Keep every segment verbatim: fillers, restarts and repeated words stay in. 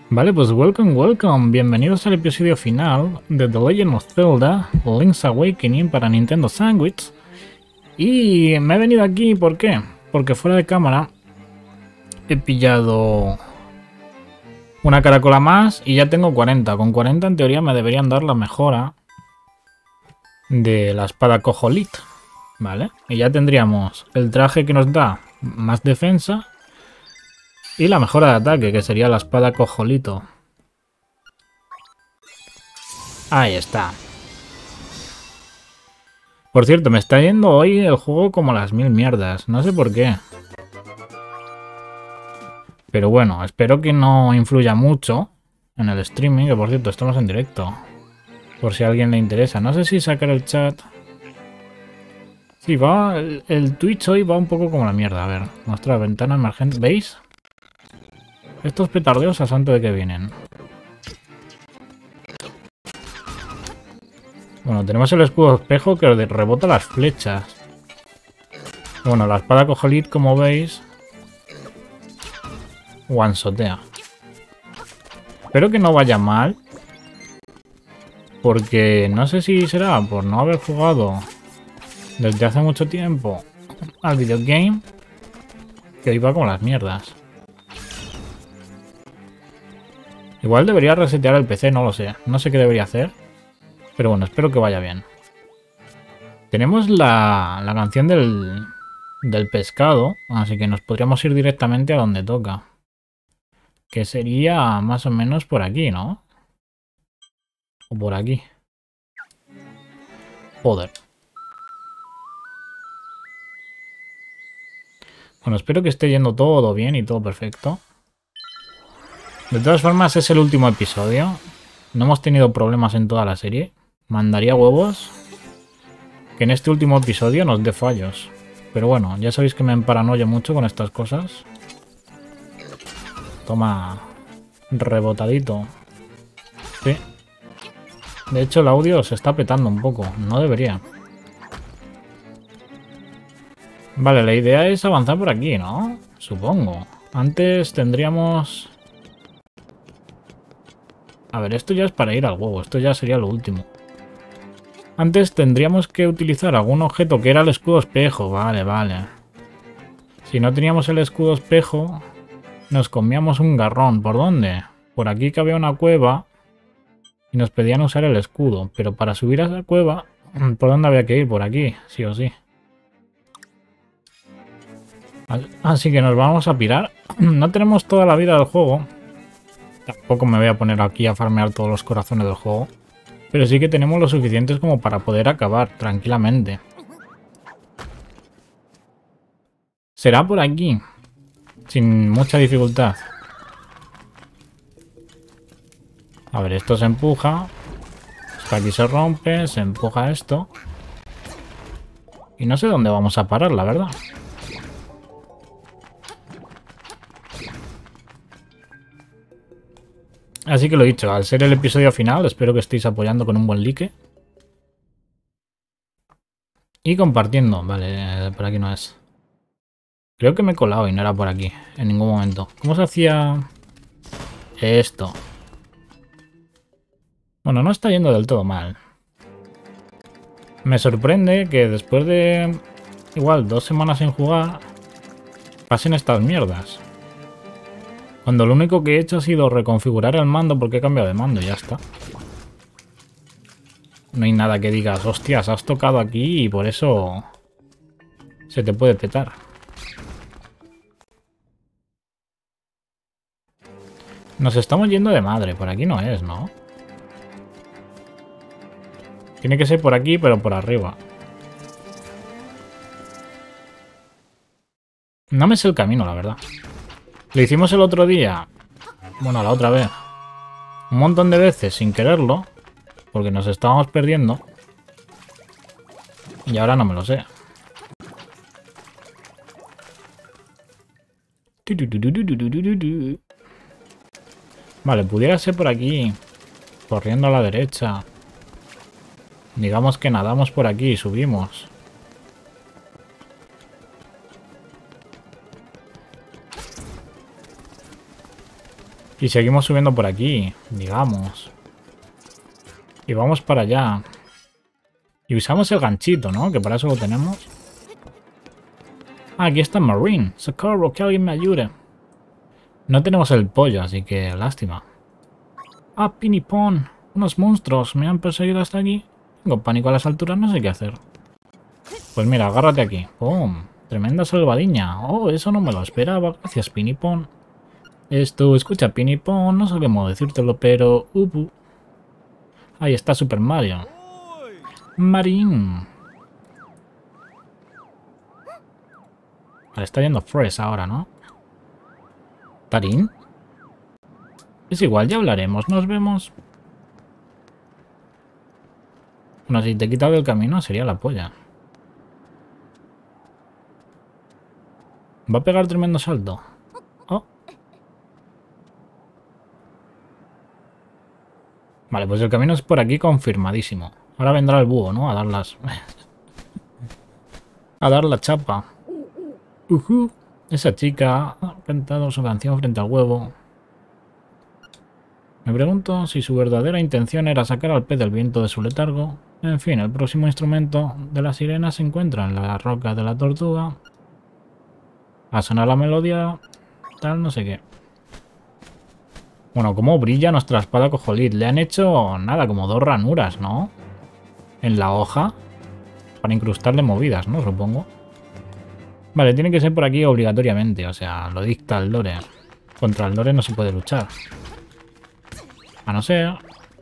Vale, pues welcome, welcome. Bienvenidos al episodio final de The Legend of Zelda Link's Awakening para Nintendo Sandwich. Y me he venido aquí, ¿por qué? Porque fuera de cámara he pillado una caracola más y ya tengo cuarenta. Con cuarenta en teoría me deberían dar la mejora de la espada Koholit, ¿vale? Y ya tendríamos el traje que nos da más defensa y la mejora de ataque, que sería la espada Cojolito. Ahí está. Por cierto, me está yendo hoy el juego como las mil mierdas. No sé por qué. Pero bueno, espero que no influya mucho en el streaming. Que por cierto, estamos en directo. Por si a alguien le interesa. No sé si sacar el chat. Sí, va. El, el Twitch hoy va un poco como la mierda. A ver, mostrar ventana emergente. ¿Veis? Estos petardeos a santo de que vienen. Bueno, tenemos el escudo espejo que rebota las flechas. Bueno, la espada Koholit, como veis, one-shotea. Espero que no vaya mal. Porque no sé si será por no haber jugado desde hace mucho tiempo al videogame, que iba como las mierdas. Igual debería resetear el P C, no lo sé. No sé qué debería hacer. Pero bueno, espero que vaya bien. Tenemos la, la canción del, del pescado. Así que nos podríamos ir directamente a donde toca. Que sería más o menos por aquí, ¿no? O por aquí. Joder. Bueno, espero que esté yendo todo bien y todo perfecto. De todas formas, es el último episodio. No hemos tenido problemas en toda la serie. Mandaría huevos que en este último episodio nos dé fallos. Pero bueno, ya sabéis que me emparanoio mucho con estas cosas. Toma, rebotadito. Sí. De hecho, el audio se está petando un poco. No debería. Vale, la idea es avanzar por aquí, ¿no? Supongo. Antes tendríamos... A ver, esto ya es para ir al huevo. Esto ya sería lo último. Antes tendríamos que utilizar algún objeto que era el escudo espejo. Vale, vale. Si no teníamos el escudo espejo, nos comíamos un garrón. ¿Por dónde? Por aquí que había una cueva y nos pedían usar el escudo. Pero para subir a esa cueva, ¿por dónde había que ir? Por aquí, sí o sí. Así que nos vamos a pirar. No tenemos toda la vida del juego. Tampoco me voy a poner aquí a farmear todos los corazones del juego. Pero sí que tenemos lo suficientes como para poder acabar tranquilamente. Será por aquí. Sin mucha dificultad. A ver, esto se empuja. Esto aquí se rompe. Se empuja esto. Y no sé dónde vamos a parar, la verdad. Así que lo dicho, al ser el episodio final, espero que estéis apoyando con un buen like. Y compartiendo. Vale, por aquí no es. Creo que me he colado y no era por aquí, en ningún momento. ¿Cómo se hacía esto? Bueno, no está yendo del todo mal. Me sorprende que después de igual dos semanas sin jugar pasen estas mierdas. Cuando lo único que he hecho ha sido reconfigurar el mando porque he cambiado de mando y ya está. No hay nada que digas, hostias, has tocado aquí y por eso se te puede petar. Nos estamos yendo de madre, por aquí no es, ¿no? Tiene que ser por aquí, pero por arriba. No me sé el camino, la verdad. Lo hicimos el otro día. Bueno, la otra vez. Un montón de veces sin quererlo. Porque nos estábamos perdiendo. Y ahora no me lo sé. Vale, pudiera ser por aquí. Corriendo a la derecha. Digamos que nadamos por aquí y subimos. Y seguimos subiendo por aquí, digamos. Y vamos para allá. Y usamos el ganchito, ¿no? Que para eso lo tenemos. Ah, aquí está Marine. Socorro, que alguien me ayude. No tenemos el pollo, así que lástima. Ah, Pinipón. Unos monstruos me han perseguido hasta aquí. Tengo pánico a las alturas, no sé qué hacer. Pues mira, agárrate aquí. ¡Pum! Tremenda salvadiña. Oh, eso no me lo esperaba. Gracias, Pinipón. Esto, escucha, Pinipón, no sé cómo decírtelo, pero... Uh, uh. Ahí está Super Mario. Marín. Vale, está yendo Fresh ahora, ¿no? ¿Tarín? Es igual, ya hablaremos. Nos vemos. Bueno, si te he quitado el camino sería la polla. Va a pegar tremendo salto. Oh. Vale, pues el camino es por aquí confirmadísimo. Ahora vendrá el búho, ¿no? A dar las... a dar la chapa. Uh-huh. Esa chica ha cantado su canción frente al huevo. Me pregunto si su verdadera intención era sacar al pez del viento de su letargo. En fin, el próximo instrumento de la sirena se encuentra en la roca de la tortuga. A sonar la melodía... tal, no sé qué. Bueno, cómo brilla nuestra espada Cojolit. Le han hecho, nada, como dos ranuras, ¿no? En la hoja. Para incrustarle movidas, ¿no? Supongo. Vale, tiene que ser por aquí obligatoriamente. O sea, lo dicta el lore. Contra el lore no se puede luchar. A no ser...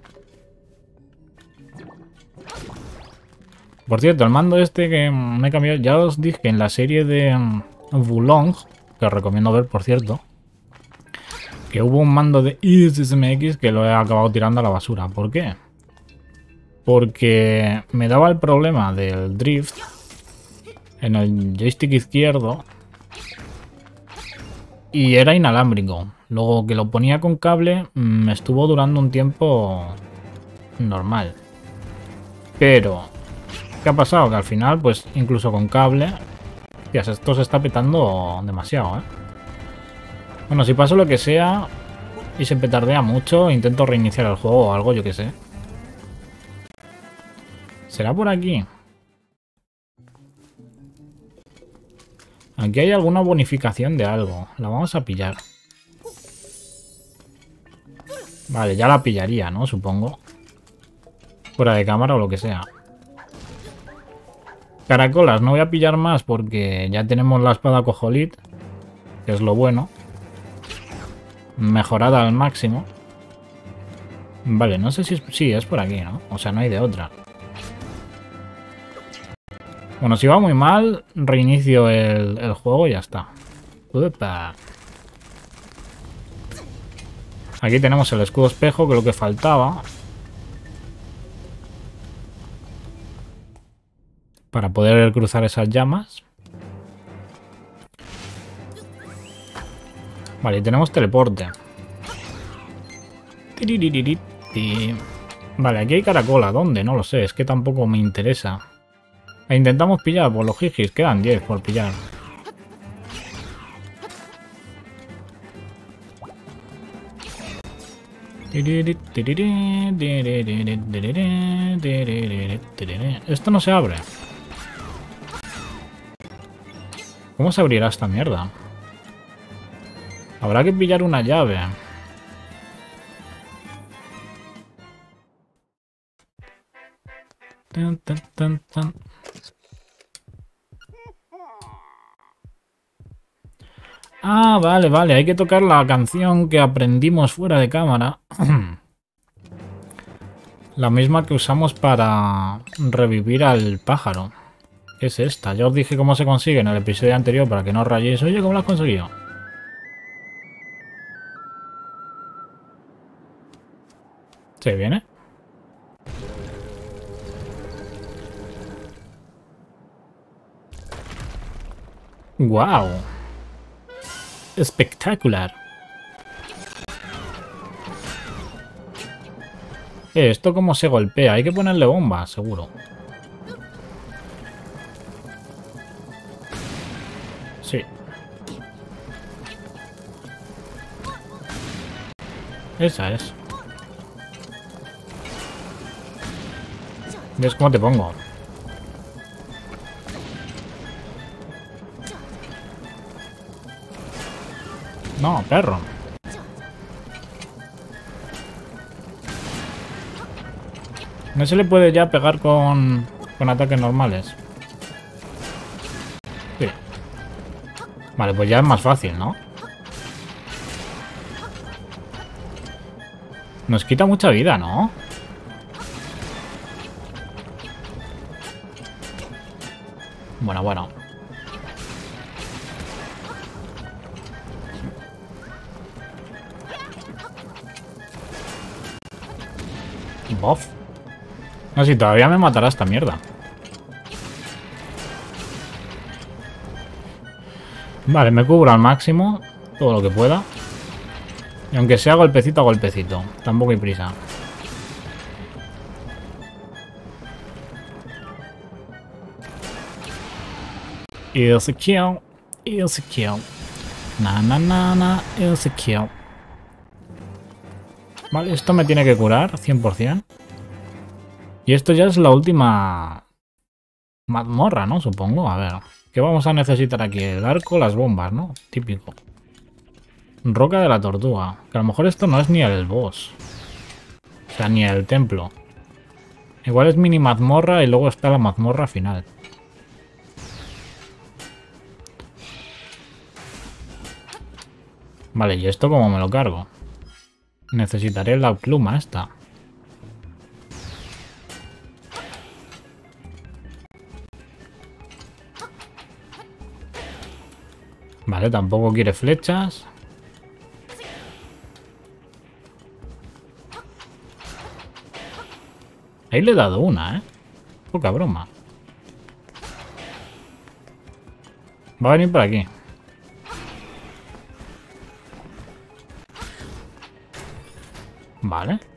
Por cierto, el mando este que me he cambiado... Ya os dije que en la serie de Wulong, que os recomiendo ver, por cierto, que hubo un mando de I S M X que lo he acabado tirando a la basura. ¿Por qué? Porque me daba el problema del drift en el joystick izquierdo y era inalámbrico. Luego que lo ponía con cable me estuvo durando un tiempo normal. Pero, ¿qué ha pasado? Que al final, pues incluso con cable, tías, esto se está petando demasiado, ¿eh? Bueno, si paso lo que sea y se petardea mucho, intento reiniciar el juego o algo, yo que sé. ¿Será por aquí? Aquí hay alguna bonificación de algo. La vamos a pillar. Vale, ya la pillaría, ¿no? Supongo. Fuera de cámara o lo que sea. Caracolas, no voy a pillar más porque ya tenemos la espada Cojolit, que es lo bueno. Mejorada al máximo. Vale, no sé si es... Sí, es por aquí, ¿no? O sea, no hay de otra. Bueno, si va muy mal, reinicio el, el juego y ya está. Uepa. Aquí tenemos el escudo espejo, que es lo que faltaba. Para poder cruzar esas llamas. Vale, y tenemos teleporte. Vale, aquí hay caracola. ¿Dónde? No lo sé, es que tampoco me interesa. E intentamos pillar por los jijis. Quedan diez por pillar. Esto no se abre. ¿Cómo se abrirá esta mierda? Habrá que pillar una llave. Tan, tan, tan, tan. Ah, vale, vale. Hay que tocar la canción que aprendimos fuera de cámara. La misma que usamos para revivir al pájaro. ¿Qué es esta? Ya os dije cómo se consigue en el episodio anterior para que no os rayéis. Oye, ¿cómo lo has conseguido? ¿Se viene? ¡Guau! Espectacular. Eh, ¿esto cómo se golpea? Hay que ponerle bomba, seguro. Sí. Esa es. ¿Ves cómo te pongo? No, perro. No se le puede ya pegar con, con ataques normales. Sí. Vale, pues ya es más fácil, ¿no? Nos quita mucha vida, ¿no? Bueno, bueno. Bof. No, si todavía me matará esta mierda. Vale, me cubro al máximo. Todo lo que pueda. Y aunque sea golpecito a golpecito. Tampoco hay prisa. Easy kill. Easy kill. Na na na na. Easy kill. Vale, esto me tiene que curar cien por cien. Y esto ya es la última mazmorra, ¿no? Supongo. A ver. ¿Qué vamos a necesitar aquí? El arco, las bombas, ¿no? Típico. Roca de la tortuga. Que a lo mejor esto no es ni el boss. O sea, ni el templo. Igual es mini mazmorra y luego está la mazmorra final. Vale, ¿y esto cómo me lo cargo? Necesitaré la pluma esta. Vale, tampoco quiere flechas. Ahí le he dado una, ¿eh? Poca broma. Va a venir por aquí. Vale.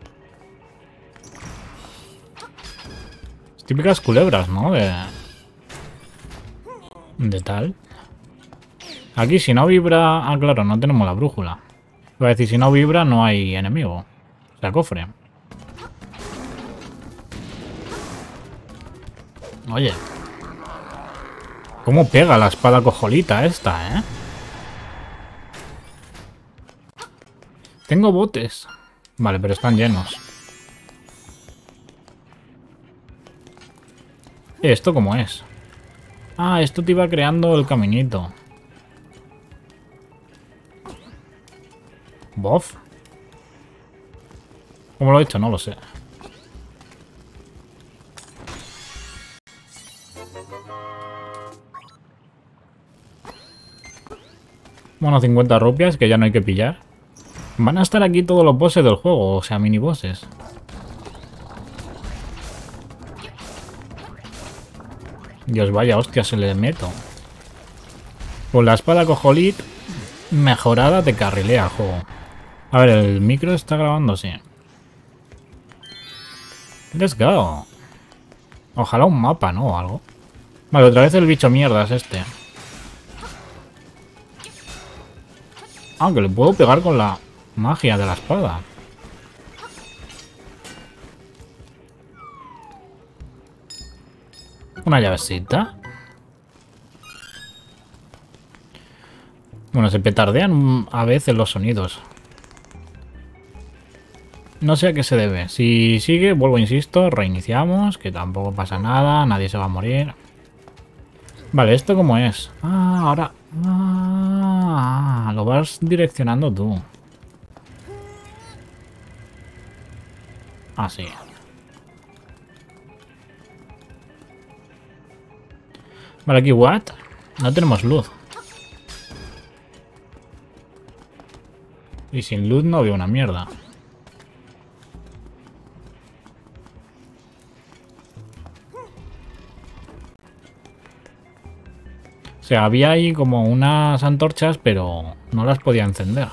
Típicas culebras, ¿no? De... De tal. Aquí si no vibra... Ah, claro, no tenemos la brújula. Iba a decir, si no vibra no hay enemigo. O sea, cofre. Oye. ¿Cómo pega la espada cojolita esta, eh? Tengo botes. Vale, pero están llenos. ¿Esto cómo es? Ah, esto te iba creando el caminito. ¿Bof? ¿Cómo lo he hecho? No lo sé. Bueno, cincuenta rupias, que ya no hay que pillar. Van a estar aquí todos los bosses del juego, o sea, mini bosses. Dios, vaya hostia, se le meto. Con la espada cojolit mejorada te carrilea el juego. A ver, el micro está grabando, sí. Let's go. Ojalá un mapa, ¿no? O algo. Vale, otra vez el bicho mierda es este. Ah, que le puedo pegar con la magia de la espada. Una llavecita. Bueno, se petardean a veces los sonidos. No sé a qué se debe. Si sigue, vuelvo, insisto, reiniciamos, que tampoco pasa nada, nadie se va a morir. Vale, ¿esto cómo es? Ah, ahora... Ah, lo vas direccionando tú. Así. Vale, aquí, what? No tenemos luz. Y sin luz no veo una mierda. O sea, había ahí como unas antorchas, pero no las podía encender.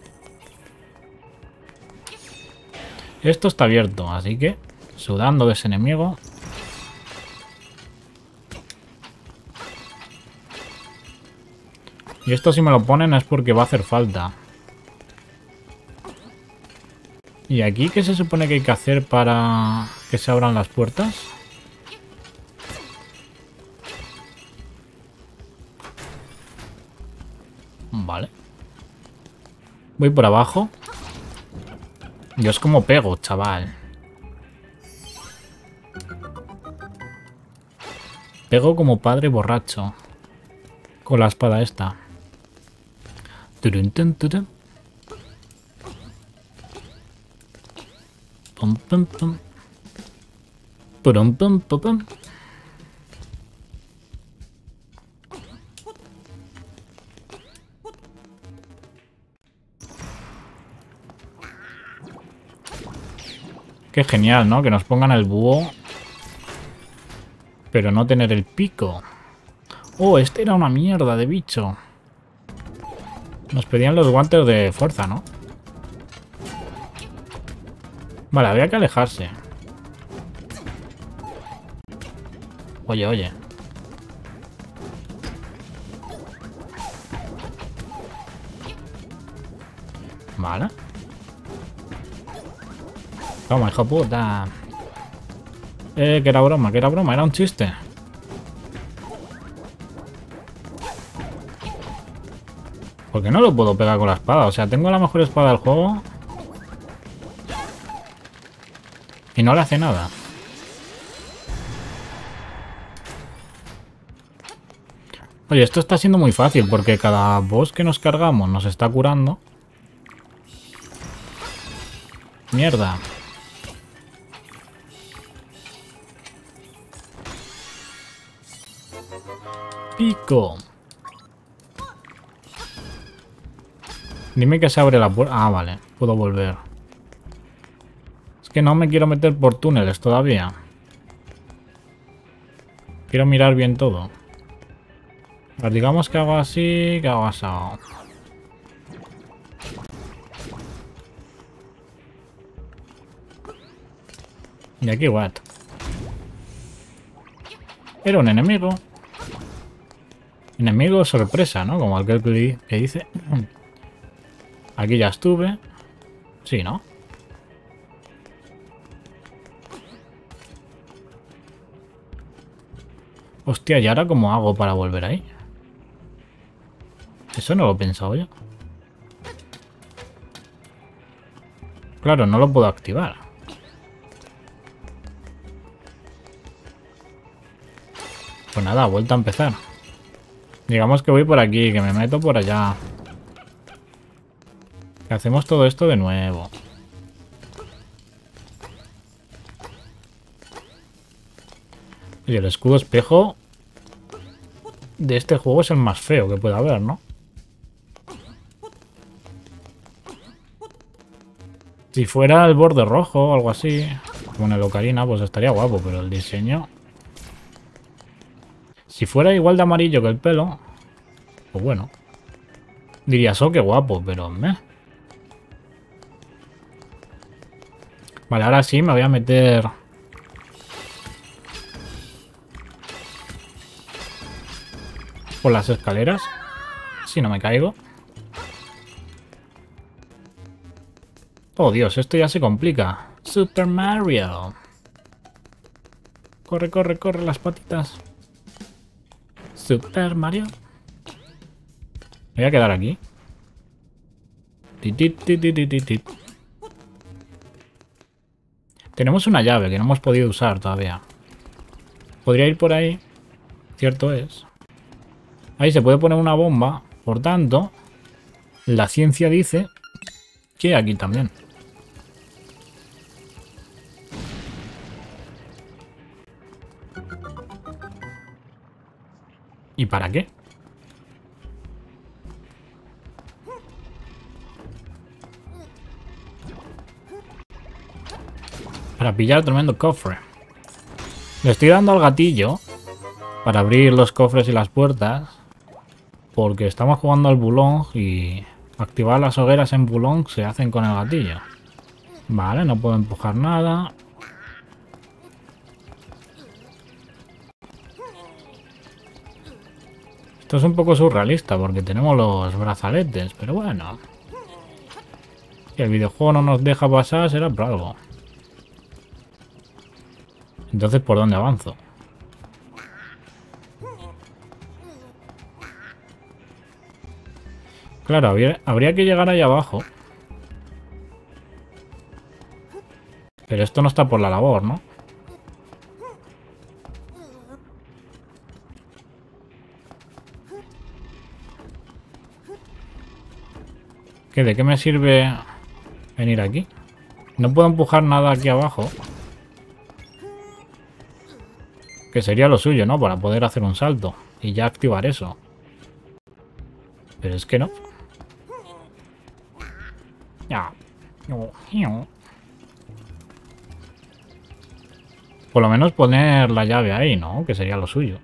Esto está abierto, así que sudando de ese enemigo. Y esto si me lo ponen es porque va a hacer falta. ¿Y aquí qué se supone que hay que hacer para que se abran las puertas? Vale. Voy por abajo. Yo es como pego, chaval. Pego como padre borracho. Con la espada esta. Turun, tun, turun. Pum, pum, pum. Purum, pum, pum, pum. Qué genial, ¿no? Que nos pongan el búho. Pero no tener el pico. Oh, este era una mierda de bicho. Nos pedían los guantes de fuerza, ¿no? Vale, había que alejarse. Oye, oye. Vale. Toma, hijo puta. Eh, que era broma, que era broma, era un chiste. ¿Por qué no lo puedo pegar con la espada? O sea, tengo la mejor espada del juego. Y no le hace nada. Oye, esto está siendo muy fácil porque cada boss que nos cargamos nos está curando. Mierda. Pico. Dime que se abre la puerta. Ah, vale. Puedo volver. Es que no me quiero meter por túneles todavía. Quiero mirar bien todo. Pues digamos que hago así, que hago así. Y aquí, what? Era un enemigo. Enemigo sorpresa, ¿no? Como aquel que dice. Aquí ya estuve. Sí, ¿no? Hostia, ¿y ahora cómo hago para volver ahí? Eso no lo he pensado yo. Claro, no lo puedo activar. Pues nada, vuelta a empezar. Digamos que voy por aquí, que me meto por allá. Que hacemos todo esto de nuevo. Y el escudo espejo de este juego es el más feo que puede haber, ¿no? Si fuera el borde rojo o algo así, como en el Ocarina, pues estaría guapo, pero el diseño... Si fuera igual de amarillo que el pelo, pues bueno. Dirías, oh, qué guapo, pero... meh. Vale, ahora sí me voy a meter... por las escaleras. Si no me caigo. Oh, Dios, esto ya se complica. Super Mario. Corre, corre, corre las patitas. Super Mario. Me voy a quedar aquí. Tenemos una llave que no hemos podido usar todavía. Podría ir por ahí. Cierto es. Ahí se puede poner una bomba. Por tanto, la ciencia dice que aquí también. ¿Y para qué? Para pillar tremendo cofre. Le estoy dando al gatillo para abrir los cofres y las puertas. Porque estamos jugando al Bulong y activar las hogueras en Bulong se hacen con el gatillo. Vale, no puedo empujar nada. Esto es un poco surrealista porque tenemos los brazaletes, pero bueno. Si el videojuego no nos deja pasar, será por algo. Entonces, ¿por dónde avanzo? Claro, habría, habría que llegar ahí abajo. Pero esto no está por la labor, ¿no? ¿Qué, ¿De qué me sirve venir aquí? No puedo empujar nada aquí abajo. Que sería lo suyo, ¿no? Para poder hacer un salto. Y ya activar eso. Pero es que no. Ya. Por lo menos poner la llave ahí, ¿no? Que sería lo suyo.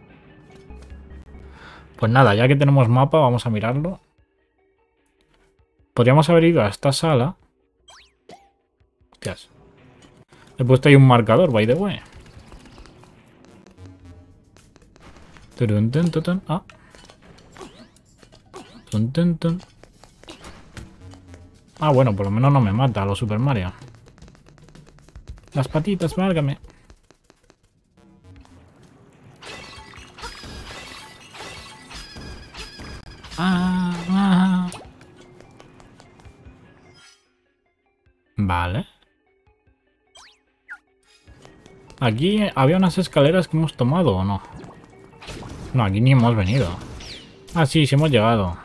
Pues nada, ya que tenemos mapa, vamos a mirarlo. Podríamos haber ido a esta sala. Hostias. He puesto ahí un marcador, by the way. Turun, tun, tun, tun. Ah. Tun, tun, tun. Ah, bueno, por lo menos no me mata a los Super Mario. Las patitas, válgame. Ah, ah. Vale. Aquí había unas escaleras que hemos tomado, ¿o no? No, aquí ni hemos venido. Ah, sí, sí hemos llegado.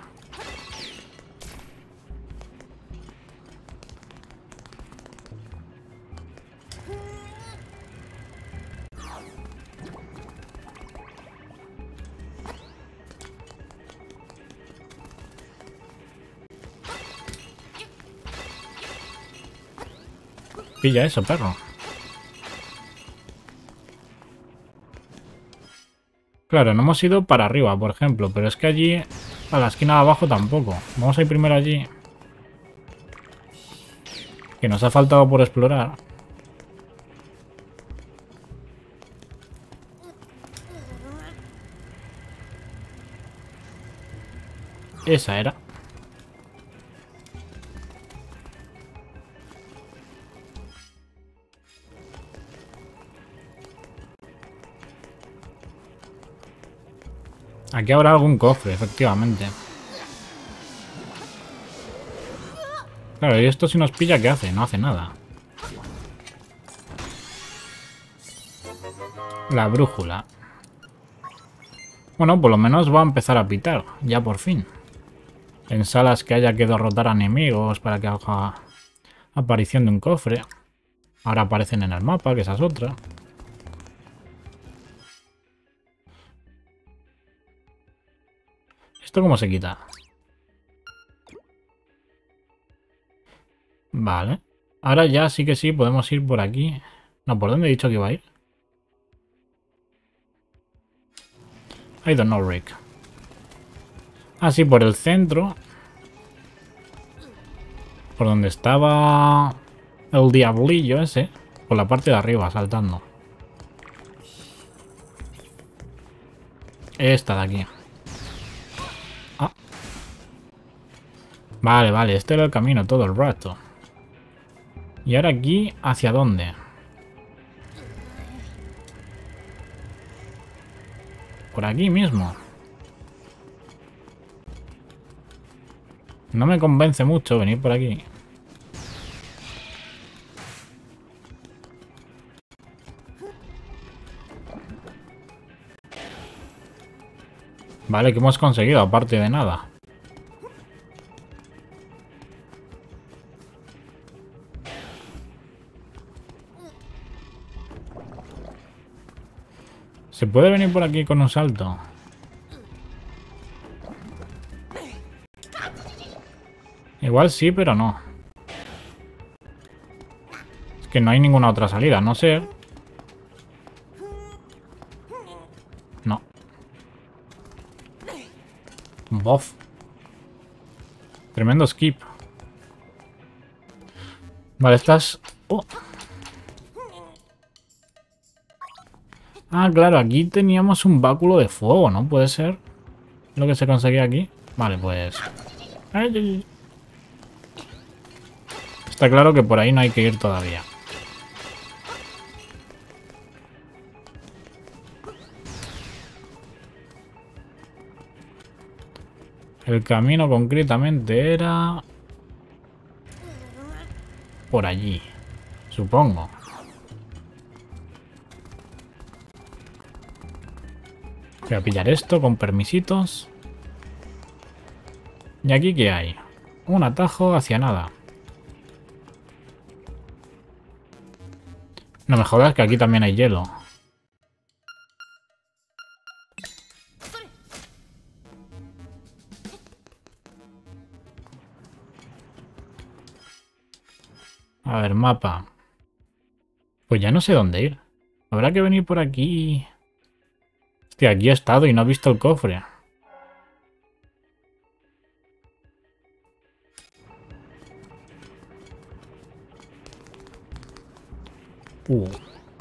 Pilla eso, perro. Claro, no hemos ido para arriba, por ejemplo, pero es que allí, a la esquina de abajo tampoco. Vamos a ir primero allí. Que nos ha faltado por explorar. Esa era. Aquí habrá algún cofre, efectivamente. Claro, y esto si nos pilla, ¿qué hace? No hace nada. La brújula. Bueno, por lo menos va a empezar a pitar, ya por fin. En salas que haya que derrotar a enemigos para que haga aparición de un cofre. Ahora aparecen en el mapa, que esa es otra. ¿Esto cómo se quita? Vale. Ahora ya sí que sí, podemos ir por aquí. No, ¿por dónde he dicho que iba a ir? I don't know, Rick. Ah, sí, por el centro. Por donde estaba el diablillo ese. Por la parte de arriba, saltando. Esta de aquí. Ah. Vale, vale, este era el camino todo el rato. Y ahora aquí, ¿hacia dónde? Por aquí mismo. No me convence mucho venir por aquí. Vale, ¿qué hemos conseguido? Aparte de nada. ¿Se puede venir por aquí con un salto? Igual sí, pero no. Es que no hay ninguna otra salida, no sé. No. Bof. Tremendo skip. Vale, estás... Oh. Ah, claro, aquí teníamos un báculo de fuego, ¿no? ¿Puede ser lo que se conseguía aquí? Vale, pues... Está claro que por ahí no hay que ir todavía. El camino concretamente era... por allí, supongo. Voy a pillar esto con permisitos. ¿Y aquí qué hay? Un atajo hacia nada. No me jodas que aquí también hay hielo. A ver, mapa. Pues ya no sé dónde ir. Habrá que venir por aquí. Hostia, aquí he estado y no he visto el cofre. Uh.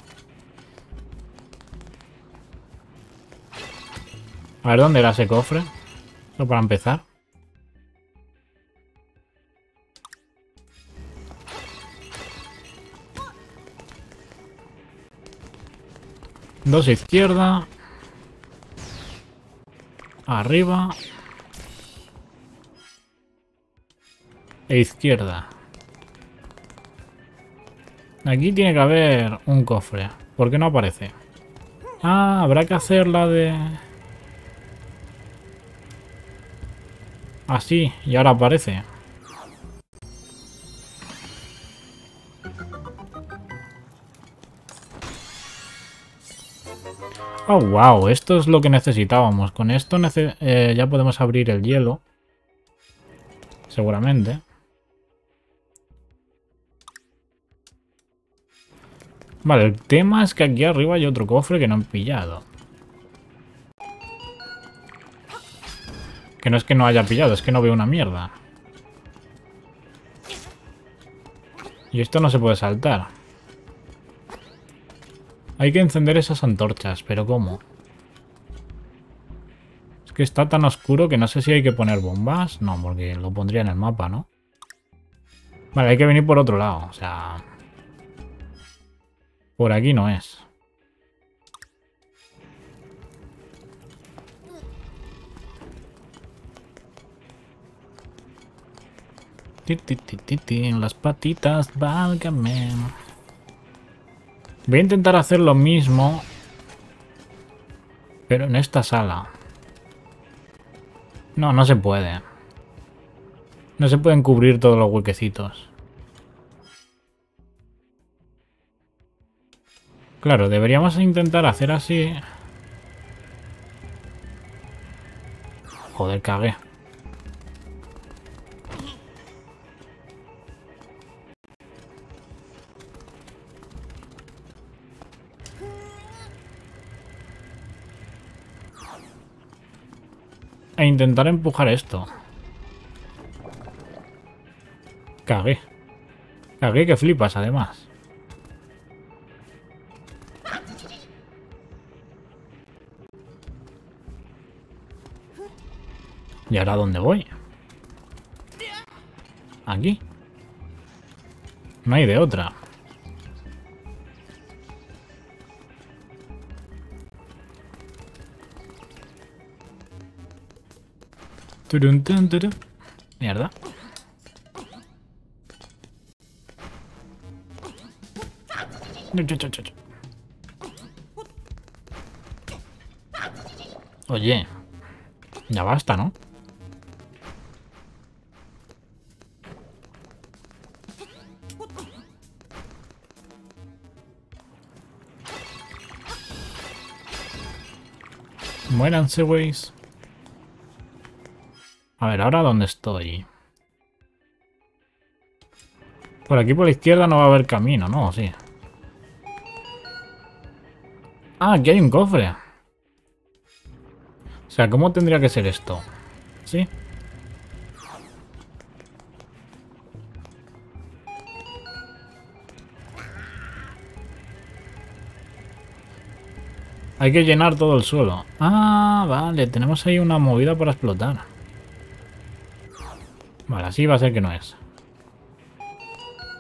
A ver dónde era ese cofre. Solo para empezar. Dos izquierda. Arriba. E izquierda. Aquí tiene que haber un cofre. ¿Por qué no aparece? Ah, habrá que hacer la de... así, y ahora aparece. Oh, wow, esto es lo que necesitábamos. Con esto nece eh, ya podemos abrir el hielo. Seguramente. Vale, el tema es que aquí arriba hay otro cofre que no han pillado. Que no es que no haya pillado, es que no veo una mierda. Y esto no se puede saltar. Hay que encender esas antorchas, pero ¿cómo? Es que está tan oscuro que no sé si hay que poner bombas. No, porque lo pondría en el mapa, ¿no? Vale, hay que venir por otro lado, o sea... por aquí no es. Ti, ti, ti, ti, ti, en las patitas, válgame. Voy a intentar hacer lo mismo, pero en esta sala. No, no se puede. No se pueden cubrir todos los huequecitos. Claro, deberíamos intentar hacer así. Joder, cagué. E intentar empujar esto. Cagué. Cagué que flipas, además. ¿Y ahora dónde voy? Aquí. No hay de otra. Turun, turun, turun. Mierda. Oye, ya basta, ¿no? Muéranse, güeyes. A ver, ¿ahora dónde estoy? Por aquí por la izquierda no va a haber camino, ¿no? Sí. Ah, aquí hay un cofre. O sea, ¿cómo tendría que ser esto? ¿Sí? Hay que llenar todo el suelo. Ah, vale, tenemos ahí una movida para explotar. Vale, así va a ser que no es.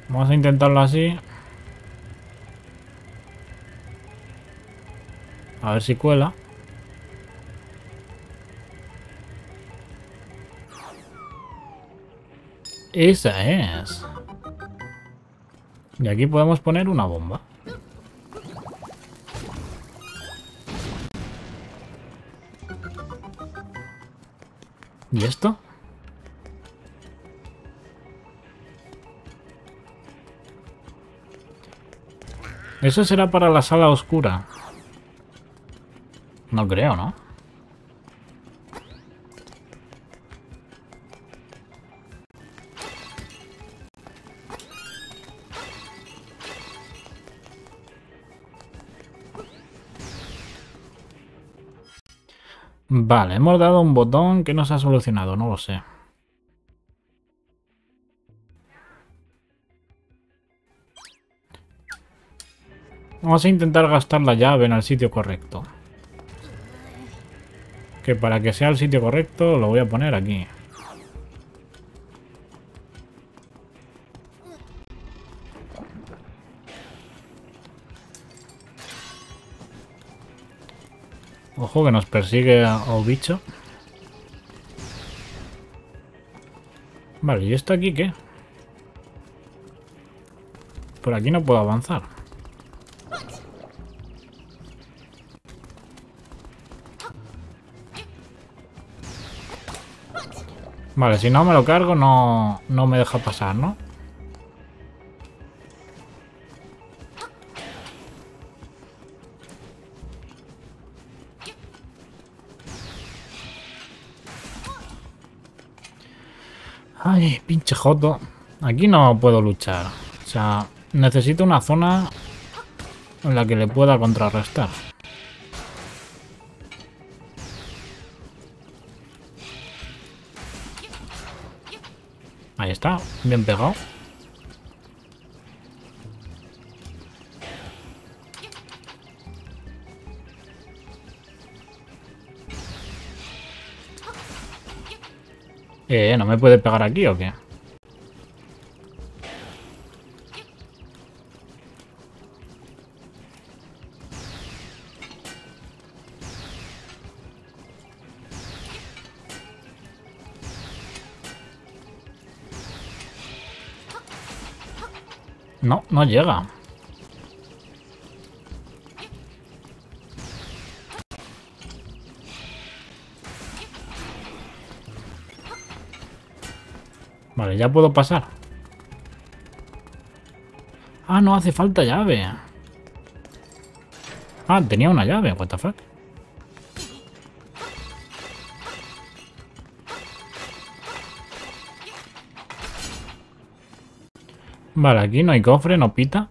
Vamos a intentarlo así. A ver si cuela. Esa es. Y aquí podemos poner una bomba. ¿Y esto? Eso será para la sala oscura. No creo, ¿no? Vale, hemos dado un botón que nos ha solucionado, no lo sé. Vamos a intentar gastar la llave en el sitio correcto. Que para que sea el sitio correcto lo voy a poner aquí. Ojo que nos persigue el bicho. Vale, ¿y esto aquí qué? Por aquí no puedo avanzar. Vale, si no me lo cargo no, no me deja pasar, ¿no? Ay, pinche joto. Aquí no puedo luchar. O sea, necesito una zona en la que le pueda contrarrestar. Ahí está, bien pegado. Eh, ¿no me puede pegar aquí o qué? No, no llega. Vale, ya puedo pasar. Ah, no hace falta llave. Ah, tenía una llave, what the fuck. Vale, aquí no hay cofre, no pita.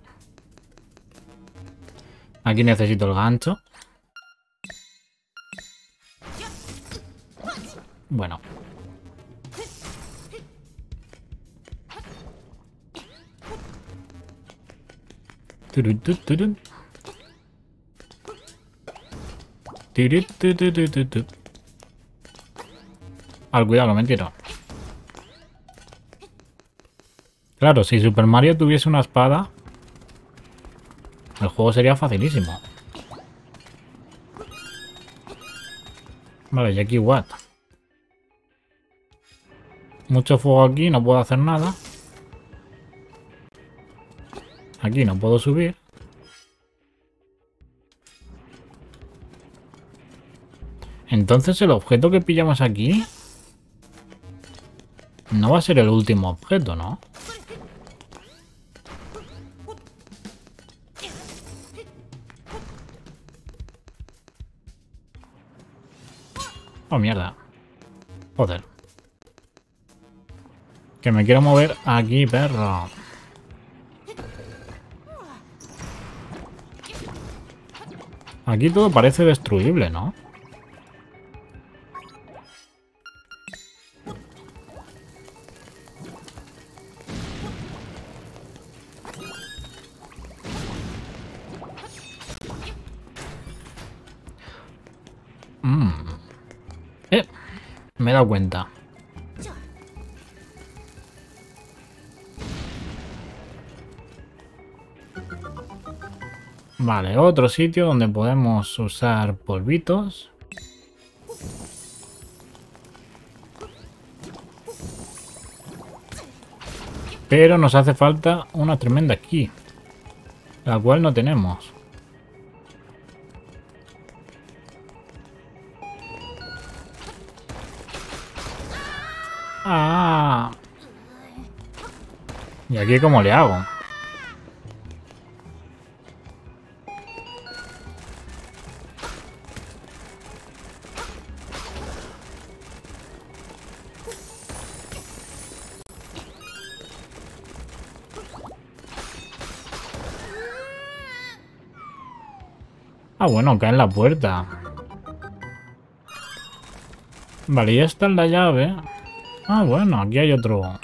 Aquí necesito el gancho. Bueno. Turun, turun, turun. Turun, turun, turun, turun. Al cuidado, me tiro. Claro, si Super Mario tuviese una espada, el juego sería facilísimo. Vale, y aquí what? Mucho fuego aquí, no puedo hacer nada. Aquí no puedo subir. Entonces el objeto que pillamos aquí no va a ser el último objeto, ¿no? Oh, mierda. Joder. Que me quiero mover aquí, perro. Aquí todo parece destruible, ¿no? Mm. Eh, me he dado cuenta. Vale, otro sitio donde podemos usar polvitos. Pero nos hace falta una tremenda aquí, la cual no tenemos. Ah. ¿Y aquí cómo le hago? Ah, bueno, cae en la puerta. Vale, y esta es la llave. Ah, bueno, aquí hay otro...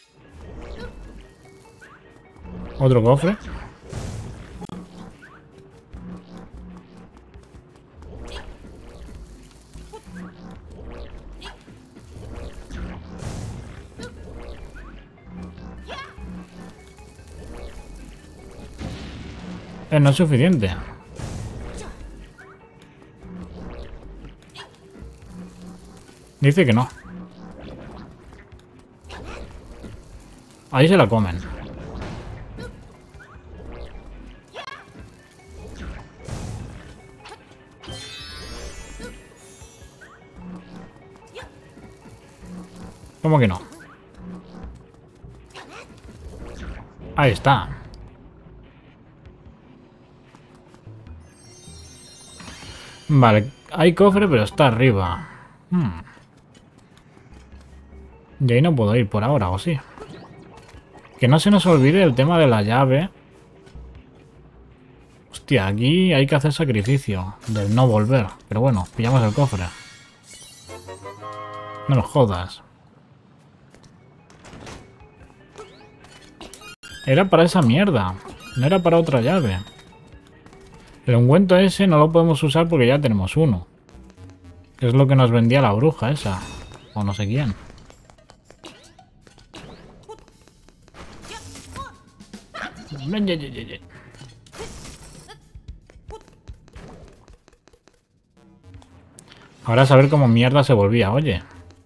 Otro cofre. Eh, no es suficiente. Dice que no. Ahí se la comen. ¿Cómo que no? Ahí está. Vale, hay cofre, pero está arriba. Hmm. Y ahí no puedo ir por ahora, ¿o sí? Que no se nos olvide el tema de la llave. Hostia, aquí hay que hacer sacrificio del no volver. Pero bueno, pillamos el cofre. No nos jodas. Era para esa mierda. No era para otra llave. El ungüento ese no lo podemos usar porque ya tenemos uno. Es lo que nos vendía la bruja esa. O no sé quién. Ahora a saber cómo mierda se volvía, oye.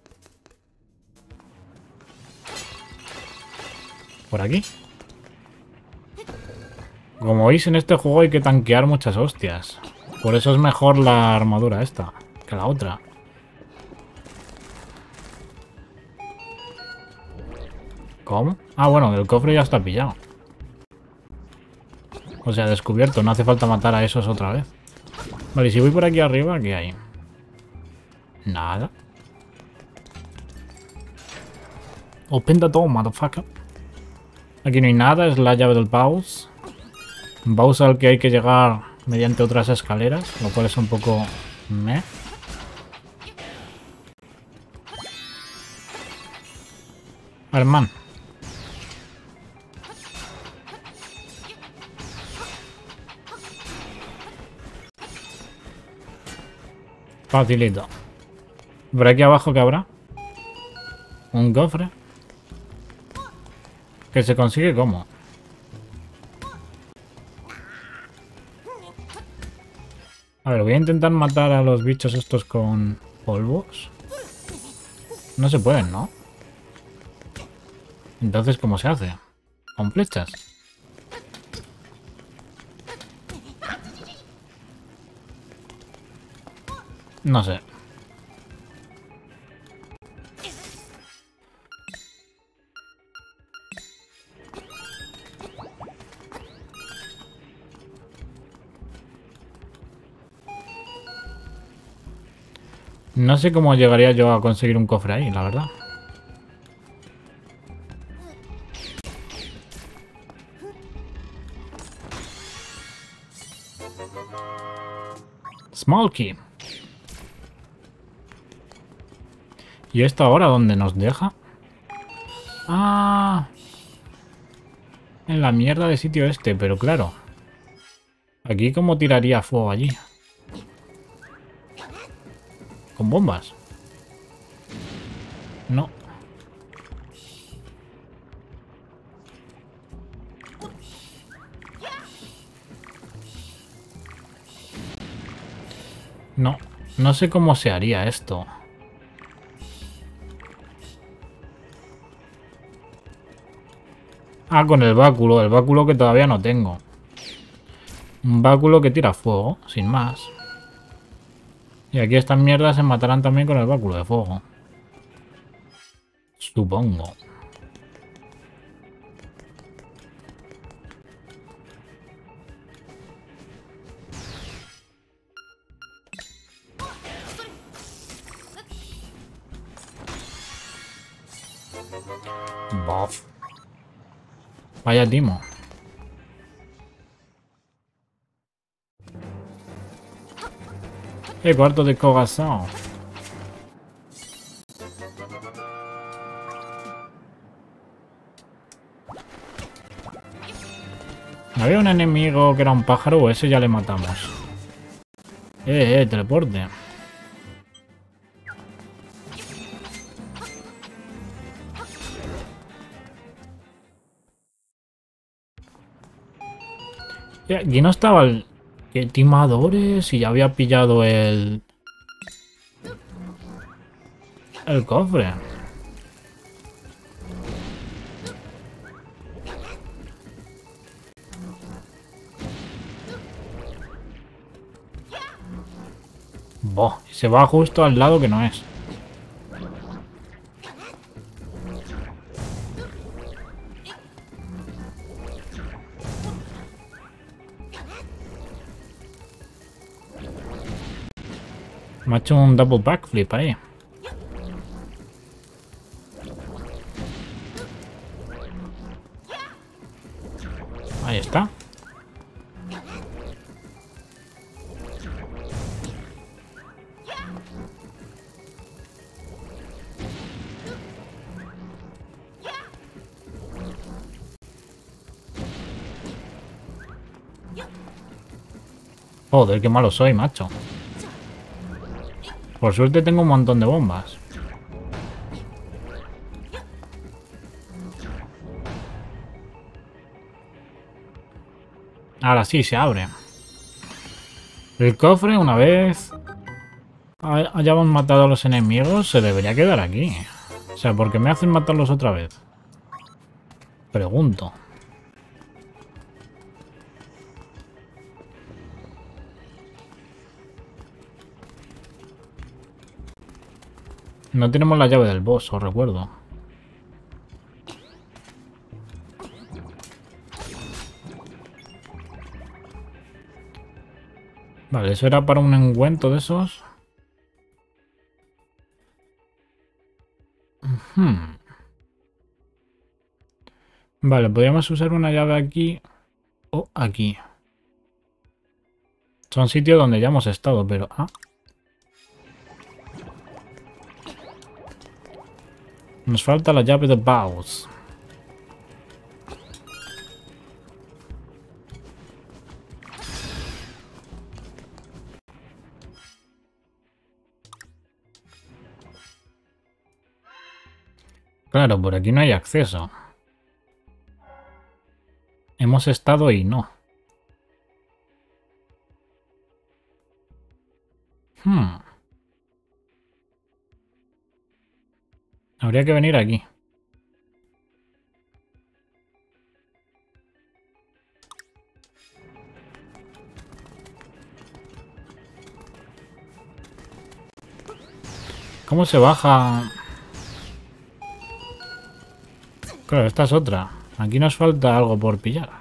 Por aquí. Como veis, en este juego hay que tanquear muchas hostias. Por eso es mejor la armadura esta que la otra. ¿Cómo? Ah, bueno, el cofre ya está pillado. O sea, descubierto. No hace falta matar a esos otra vez. Vale, y si voy por aquí arriba, ¿qué hay? Nada. Open the door, motherfucker. Aquí no hay nada, es la llave del Baus. Baus al que hay que llegar mediante otras escaleras, lo cual es un poco... meh. Herman. Facilito. Por aquí abajo, ¿qué habrá? Un cofre. ¿Que se consigue cómo? A ver, voy a intentar matar a los bichos estos con polvos. No se pueden, ¿no? Entonces, ¿cómo se hace? ¿Con flechas? No sé. No sé cómo llegaría yo a conseguir un cofre ahí, la verdad. Small key. ¿Y esto ahora dónde nos deja? Ah, en la mierda de sitio este, pero claro. Aquí cómo tiraría fuego allí. ¿Con bombas? No. No, no sé cómo se haría esto. Ah, con el báculo, el báculo que todavía no tengo. Un báculo que tira fuego, sin más. Y aquí estas mierdas se matarán también con el báculo de fuego. Supongo. Bof. Vaya timo. El cuarto de corazón. Había un enemigo que era un pájaro o ese ya le matamos. Eh, eh, teleporte. Y aquí no estaba el... ¿Qué timadores? Y ya había pillado el... El cofre. Boh, se va justo al lado que no es. Me ha hecho un double backflip ahí. Ahí está. Joder, qué malo soy, macho. Por suerte tengo un montón de bombas. Ahora sí, se abre. El cofre, una vez hayamos matado a los enemigos, se debería quedar aquí. O sea, ¿por qué me hacen matarlos otra vez? Pregunto. No tenemos la llave del boss, os recuerdo. Vale, eso era para un ungüento de esos. Hmm. Vale, podríamos usar una llave aquí o aquí. Son sitios donde ya hemos estado, pero... Ah. Nos falta la llave de Bowser. Claro, por aquí no hay acceso. Hemos estado y no. Hmm. Habría que venir aquí. ¿Cómo se baja? Claro, esta es otra. Aquí nos falta algo por pillar.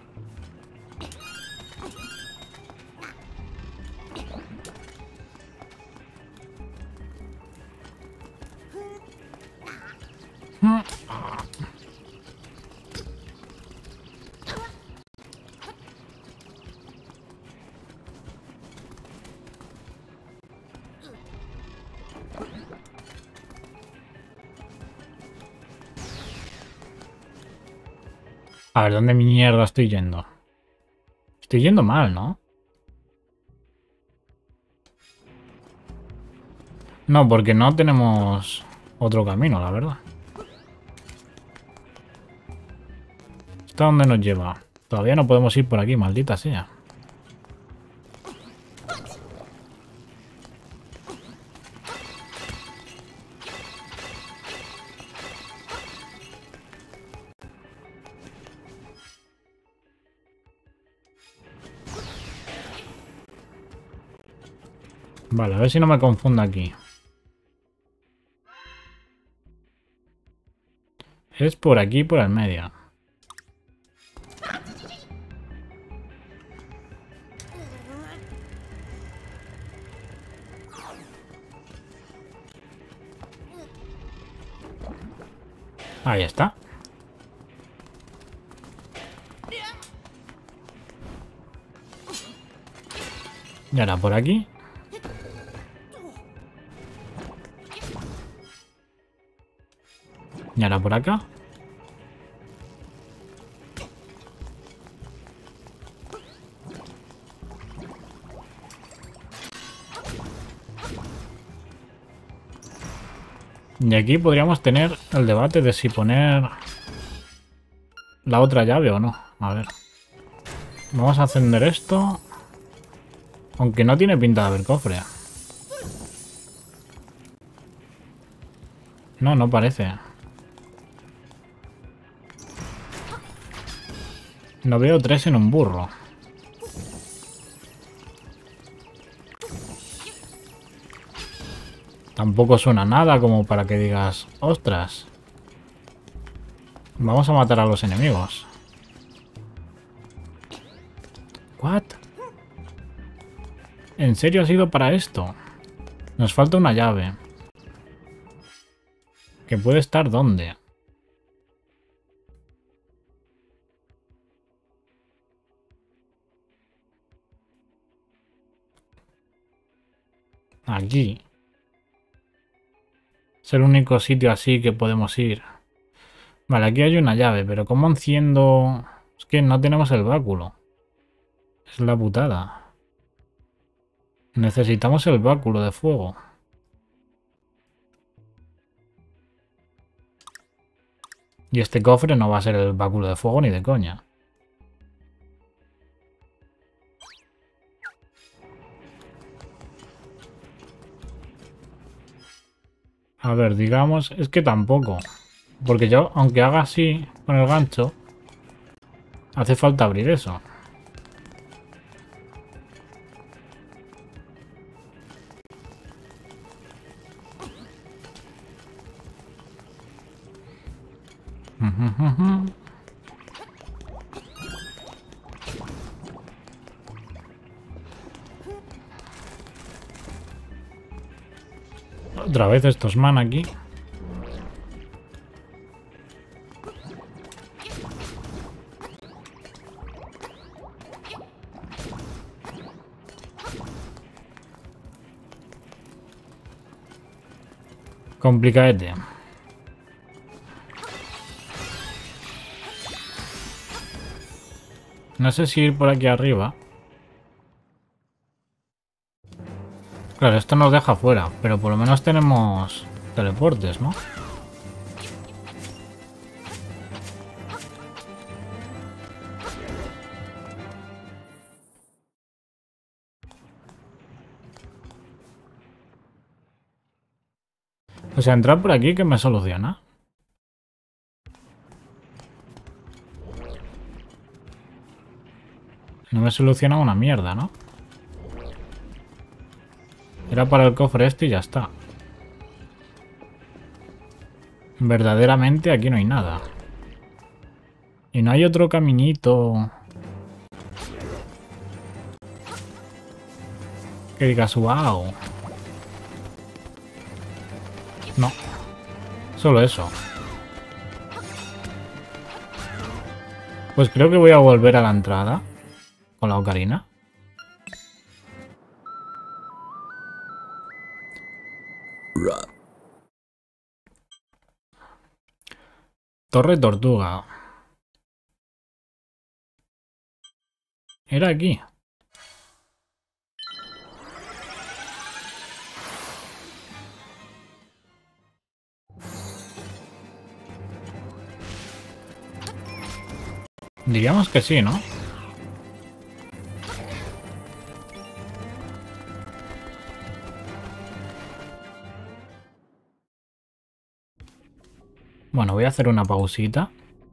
A ver, ¿dónde mierda estoy yendo? Estoy yendo mal, ¿no? No, porque no tenemos otro camino, la verdad. ¿Hasta dónde nos lleva? Todavía no podemos ir por aquí, maldita sea. Vale, a ver si no me confundo aquí. Es por aquí, por el medio. Ahí está. Y ahora por aquí. Y ahora por acá. Y aquí podríamos tener el debate de si poner la otra llave o no. A ver. Vamos a encender esto. Aunque no tiene pinta de haber cofre. No, no parece. No veo tres en un burro. Tampoco suena nada como para que digas, ostras. Vamos a matar a los enemigos. ¿What? ¿En serio ha sido para esto? Nos falta una llave. ¿Que puede estar dónde? Aquí. Es el único sitio así que podemos ir. Vale, aquí hay una llave, pero ¿cómo enciendo? Es que no tenemos el báculo. Es la putada. Necesitamos el báculo de fuego. Y este cofre no va a ser el báculo de fuego ni de coña. A ver, digamos, es que tampoco. Porque yo, aunque haga así con el gancho, hace falta abrir eso. Otra vez estos man aquí. Complicadete. No sé si ir por aquí arriba. Claro, esto nos deja fuera, pero por lo menos tenemos teleportes, ¿no? O sea, entrar por aquí que me soluciona. No me soluciona una mierda, ¿no? Era para el cofre este y ya está. Verdaderamente aquí no hay nada. Y no hay otro caminito que digas, wow. No. Solo eso. Pues creo que voy a volver a la entrada con la ocarina. Torre Tortuga. Era aquí. Diríamos que sí, ¿no? Bueno, voy a hacer una pausita.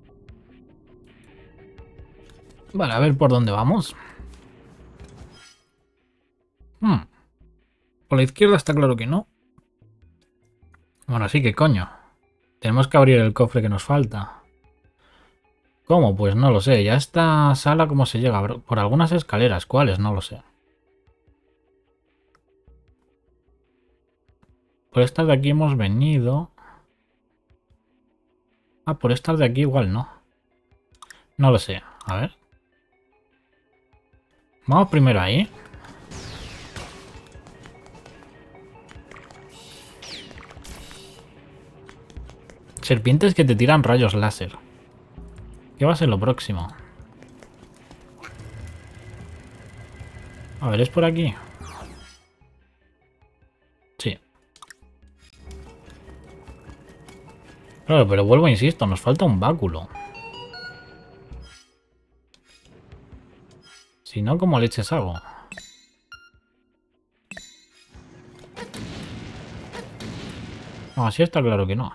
Vale, a ver por dónde vamos. Hmm. Por la izquierda está claro que no. Bueno, sí, que coño. Tenemos que abrir el cofre que nos falta. ¿Cómo? Pues no lo sé. Ya esta sala, ¿cómo se llega? Por algunas escaleras. ¿Cuáles? No lo sé. Por estas de aquí hemos venido. Ah, por estas de aquí igual no. No lo sé. A ver. Vamos primero ahí. Serpientes que te tiran rayos láser. ¿Qué va a ser lo próximo? A ver, ¿es por aquí? Sí. Claro, pero vuelvo, insisto, nos falta un báculo. Si no, ¿cómo leches hago? No, así está claro que no.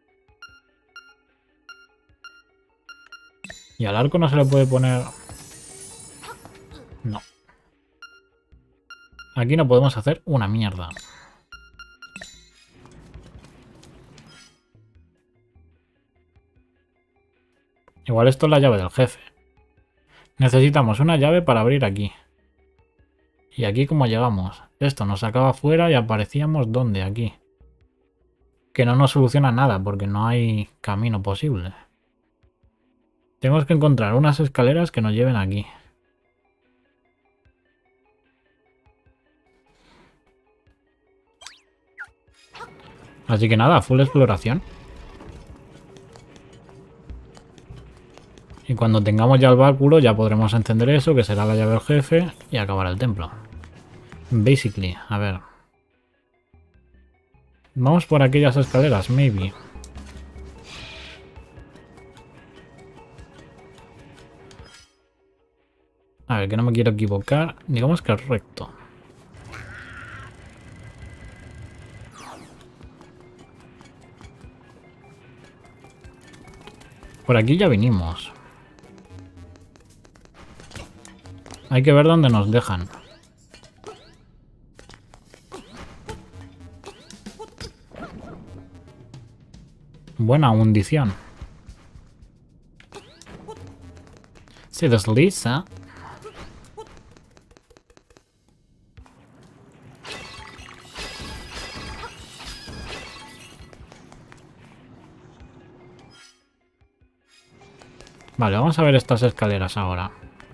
Y al arco no se le puede poner... No. Aquí no podemos hacer una mierda. Igual esto es la llave del jefe. Necesitamos una llave para abrir aquí. ¿Y aquí cómo llegamos? Esto nos sacaba fuera y aparecíamos ¿dónde? Aquí. Que no nos soluciona nada porque no hay camino posible. Tenemos que encontrar unas escaleras que nos lleven aquí. Así que nada, full exploración. Y cuando tengamos ya el báculo ya podremos encender eso, que será la llave del jefe, y acabar el templo. Basically, a ver. Vamos por aquellas escaleras, maybe. A ver, que no me quiero equivocar. Digamos que es recto. Por aquí ya vinimos. Hay que ver dónde nos dejan. Buena hundición. Se desliza. Vale, vamos a ver estas escaleras ahora.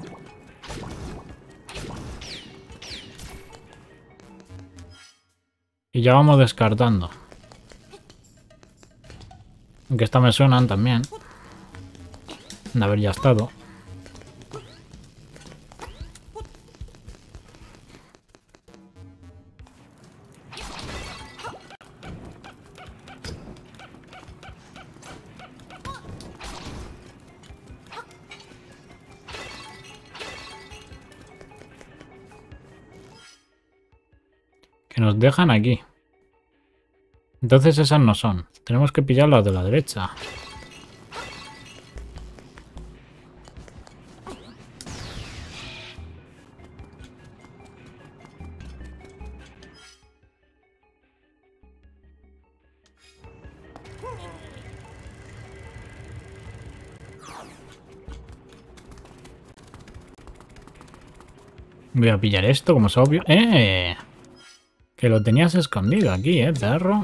Y ya vamos descartando. Aunque estas me suenan también. De haber ya estado. Que nos dejan aquí. Entonces esas no son. Tenemos que pillar las de la derecha. Voy a pillar esto, como es obvio. ¡Eh! Que lo tenías escondido aquí, ¿eh, perro?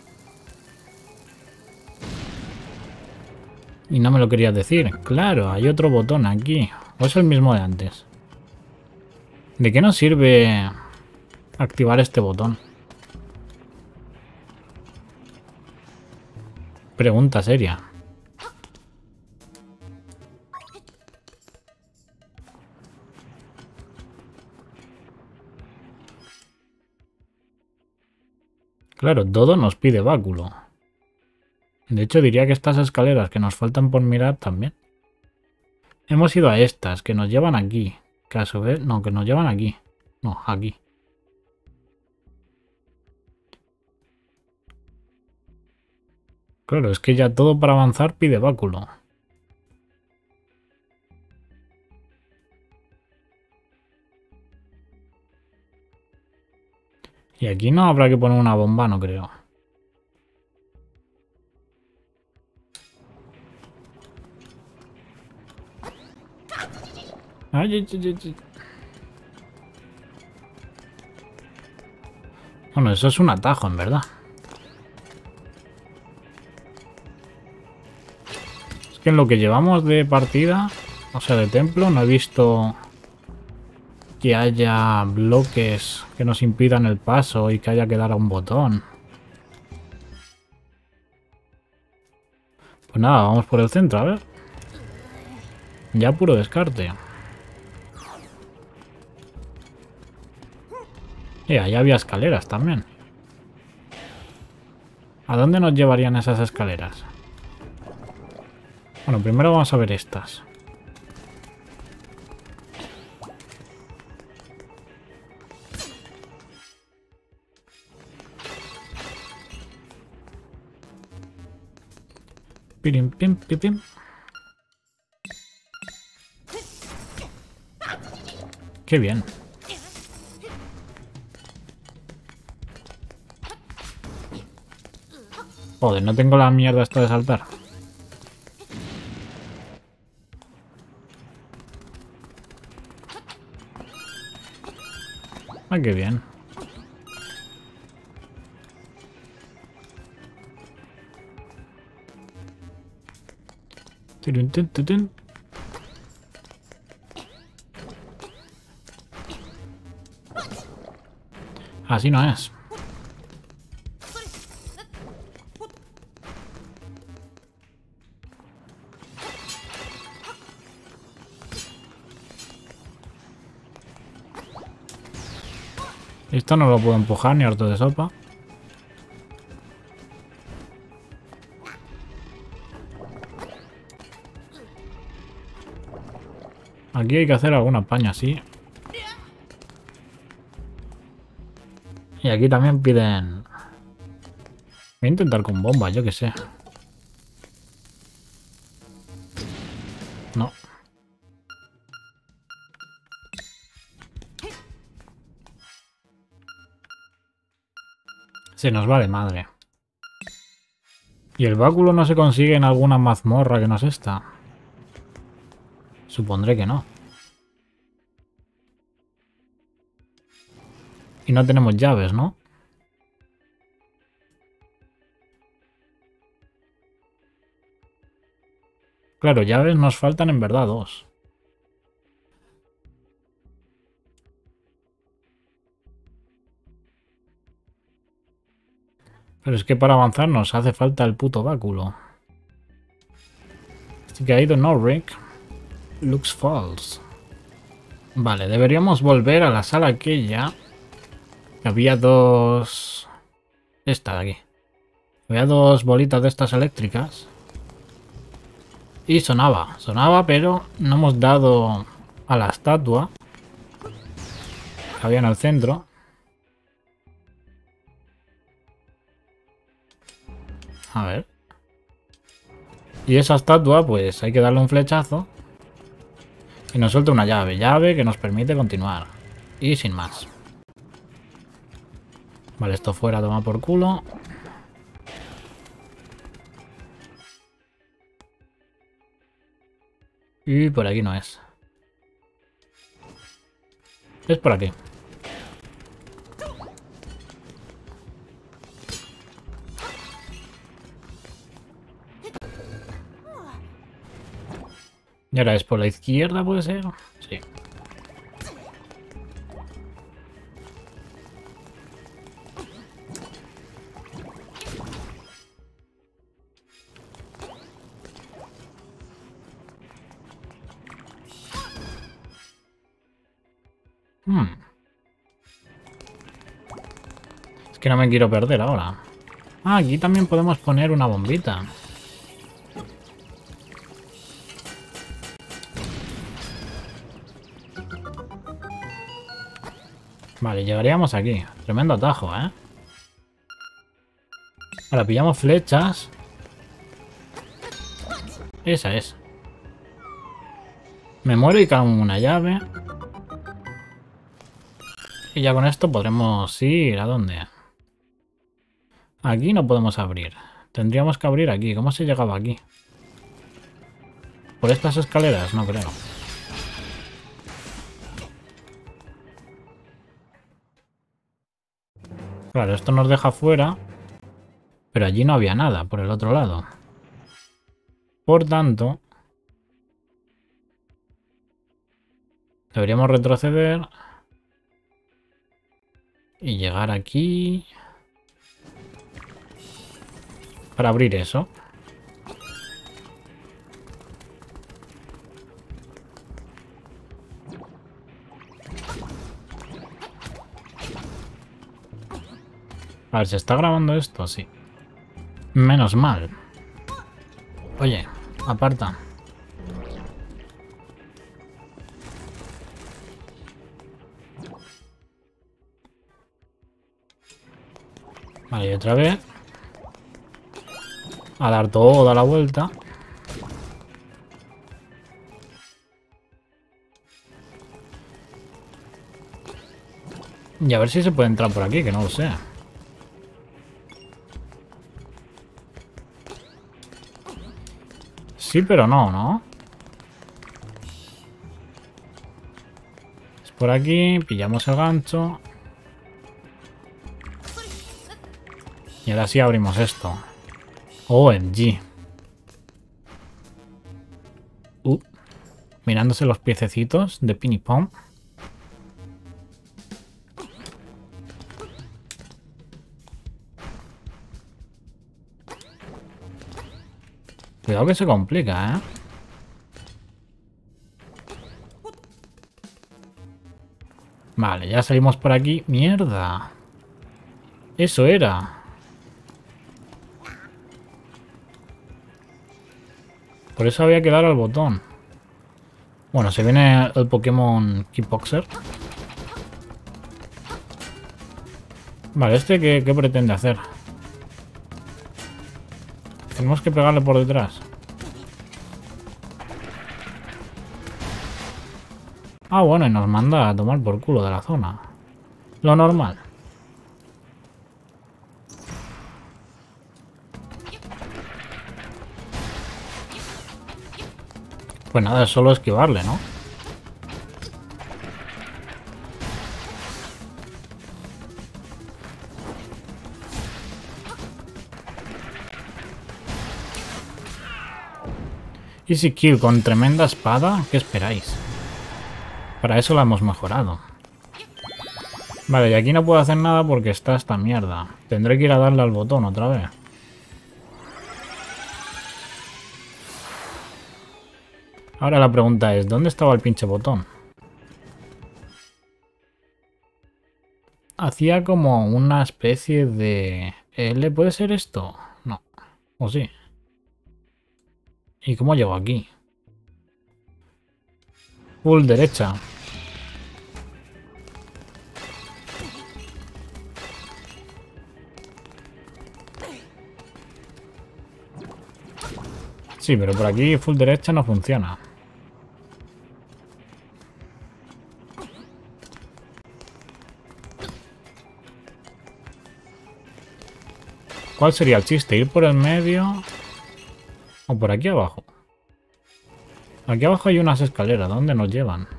Y no me lo querías decir. Claro, hay otro botón aquí. ¿O es el mismo de antes? ¿De qué nos sirve activar este botón? Pregunta seria. Claro, todo nos pide báculo. De hecho, diría que estas escaleras que nos faltan por mirar también. Hemos ido a estas, que nos llevan aquí. Que a su vez... No, que nos llevan aquí. No, aquí. Claro, es que ya todo para avanzar pide báculo. Y aquí no habrá que poner una bomba, no creo. Ay, ay, ay, ay. Bueno, eso es un atajo, en verdad. Es que en lo que llevamos de partida, o sea, de templo, no he visto que haya bloques que nos impidan el paso y que haya que dar a un botón. Pues nada, vamos por el centro, a ver. Ya puro descarte. Y allá había escaleras también. ¿A dónde nos llevarían esas escaleras? Bueno, primero vamos a ver estas. Pirim, pim, pim, pim. Qué bien. Joder, no tengo la mierda esta de saltar. Ah, qué bien. Turun, tun, tun, tun. Así no es. Esto no lo puedo empujar ni harto de sopa. Aquí hay que hacer alguna paña así. Y aquí también piden... Voy a intentar con bomba, yo que sé. No. Se nos va de madre. ¿Y el báculo no se consigue en alguna mazmorra que no es esta? Supondré que no. Y no tenemos llaves, ¿no? Claro, llaves nos faltan en verdad dos. Pero es que para avanzar nos hace falta el puto báculo. Así que I don't know, Rick. Looks false. Vale, deberíamos volver a la sala aquella. Había dos... Esta de aquí. Había dos bolitas de estas eléctricas. Y sonaba. Sonaba, pero no hemos dado a la estatua que había en el centro. A ver. Y esa estatua, pues hay que darle un flechazo. Y nos suelta una llave. Llave que nos permite continuar. Y sin más. Vale, esto fuera, toma por culo. Y por aquí no es. Es por aquí. Y ahora es por la izquierda, ¿puede ser? Sí. Hmm. Es que no me quiero perder ahora. Ah, aquí también podemos poner una bombita. Vale, llegaríamos aquí. Tremendo atajo, ¿eh? Ahora pillamos flechas. Esa es. Me muero y cago en una llave. Y ya con esto podremos ir... ¿A dónde? Aquí no podemos abrir. Tendríamos que abrir aquí. ¿Cómo se llegaba aquí? ¿Por estas escaleras? No creo. Claro, esto nos deja fuera. Pero allí no había nada, por el otro lado. Por tanto... deberíamos retroceder. Y llegar aquí... para abrir eso. A ver, ¿se está grabando esto? Sí. Menos mal. Oye, aparta. Vale, y otra vez. A dar toda la vuelta. Y a ver si se puede entrar por aquí, que no lo sé. Sí, pero no, ¿no? Es por aquí, pillamos el gancho. Y ahora sí abrimos esto. O M G. Uh, mirándose los piececitos de Pinny Pom. Cuidado que se complica, ¿eh? Vale, ya salimos por aquí. ¡Mierda! Eso era. Por eso había que dar al botón. Bueno, se viene el Pokémon Kickboxer. Vale, ¿este qué, qué pretende hacer? Tenemos que pegarle por detrás. Ah, bueno, y nos manda a tomar por culo de la zona. Lo normal. Pues nada, es solo esquivarle, ¿no? Easy kill con tremenda espada. ¿Qué esperáis? Para eso la hemos mejorado. Vale, y aquí no puedo hacer nada porque está esta mierda. Tendré que ir a darle al botón otra vez. Ahora la pregunta es, ¿dónde estaba el pinche botón? Hacía como una especie de... ¿L puede ser esto? No. ¿O sí? ¿Y cómo llego aquí? Full derecha. Sí, pero por aquí full derecha no funciona. ¿Cuál sería el chiste? ¿Ir por el medio? ¿O por aquí abajo? Aquí abajo hay unas escaleras. ¿Dónde nos llevan?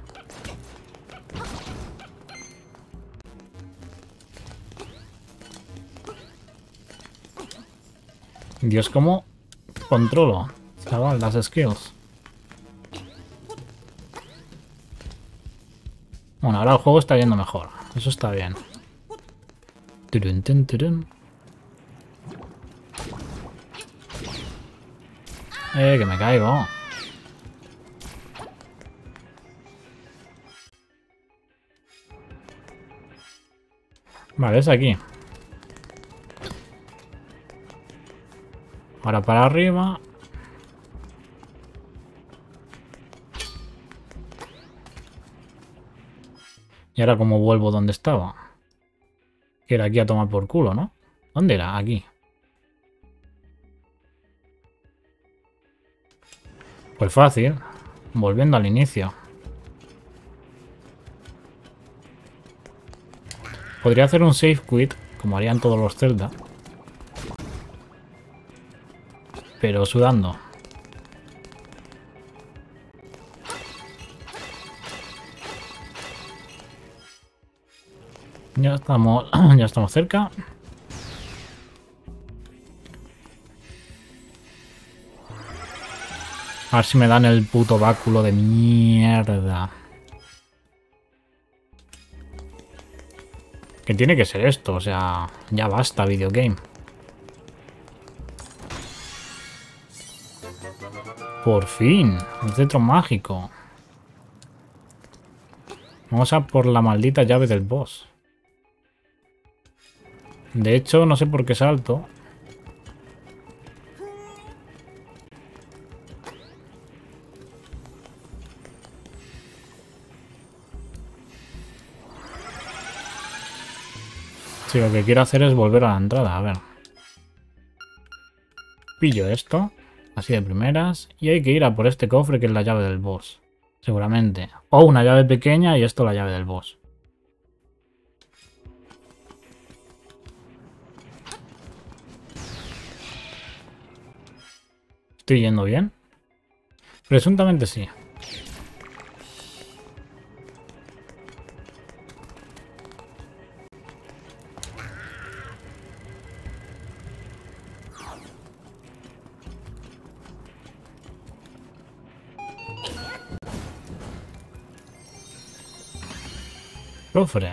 Dios, ¿cómo controlo, chaval, las skills? Bueno, ahora el juego está yendo mejor. Eso está bien. Turun, turun, turun. Eh, que me caigo. Vale, es aquí. Ahora para arriba. Y ahora como vuelvo donde estaba. Que era aquí a tomar por culo, ¿no? ¿Dónde era? Aquí. Pues fácil. Volviendo al inicio. Podría hacer un save quit, como harían todos los Zelda. Pero sudando. Ya estamos, ya estamos cerca. A ver si me dan el puto báculo de mierda. Que tiene que ser esto, o sea, ya basta, videogame. Por fin, un cetro mágico. Vamos a por la maldita llave del boss. De hecho, no sé por qué salto. Sí, lo que quiero hacer es volver a la entrada, a ver. Pillo esto, así de primeras, y hay que ir a por este cofre que es la llave del boss. Seguramente. O una llave pequeña y esto la llave del boss. ¿Estoy yendo bien? Presuntamente sí. Cofre.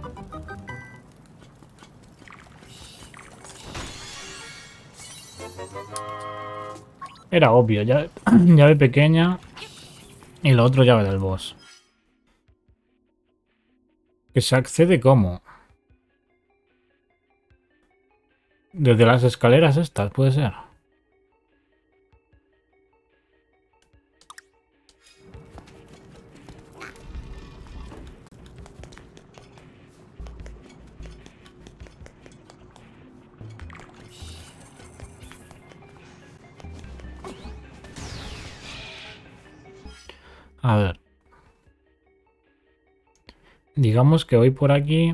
Era obvio, llave, llave pequeña y lo otro llave del boss. ¿Que se accede cómo? Desde las escaleras estas, puede ser. A ver. Digamos que voy por aquí.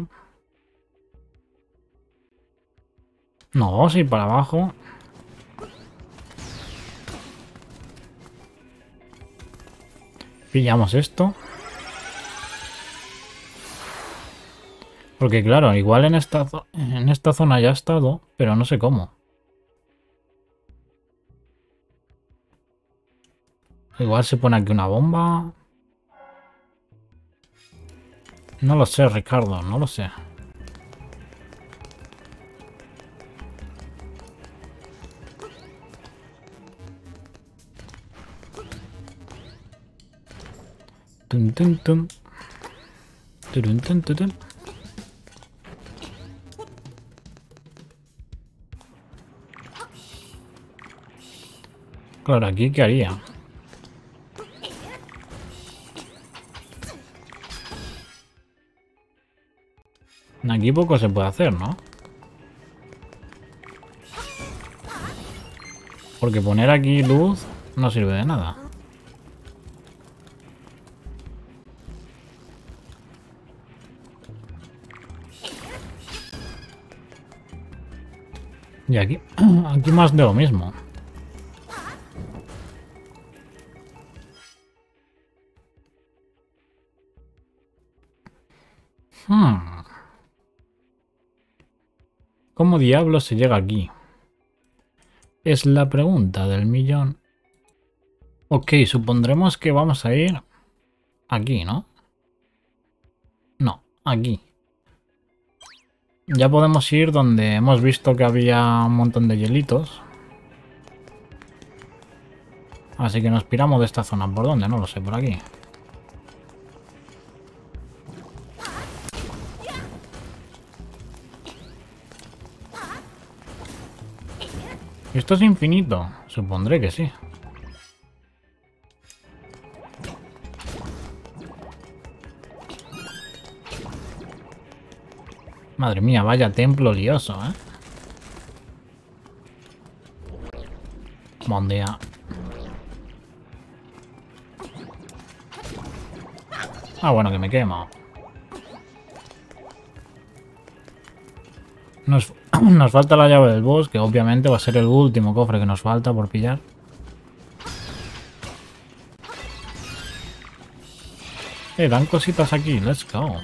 No, vamos a ir para abajo. Pillamos esto. Porque claro, igual en esta, en esta zona ya ha estado, pero no sé cómo. Igual se pone aquí una bomba. No lo sé, Ricardo, no lo sé. Tun, tun, tun. Turun, tun, tun, tun. Claro, aquí ¿qué haría? Aquí poco se puede hacer, ¿no? Porque poner aquí luz no sirve de nada. Y aquí, aquí más de lo mismo. Hmm. ¿Cómo diablos se llega aquí? Es la pregunta del millón. Ok, supondremos que vamos a ir aquí, ¿no? No, aquí. Ya podemos ir donde hemos visto que había un montón de hielitos. Así que nos piramos de esta zona. ¿Por dónde? No lo sé, por aquí. ¿Esto es infinito? Supondré que sí. Madre mía, vaya templo lioso, ¿eh? Buen día. Ah, bueno, que me quemo. Nos, nos falta la llave del boss, que obviamente va a ser el último cofre que nos falta por pillar. Eh, dan cositas aquí, let's go.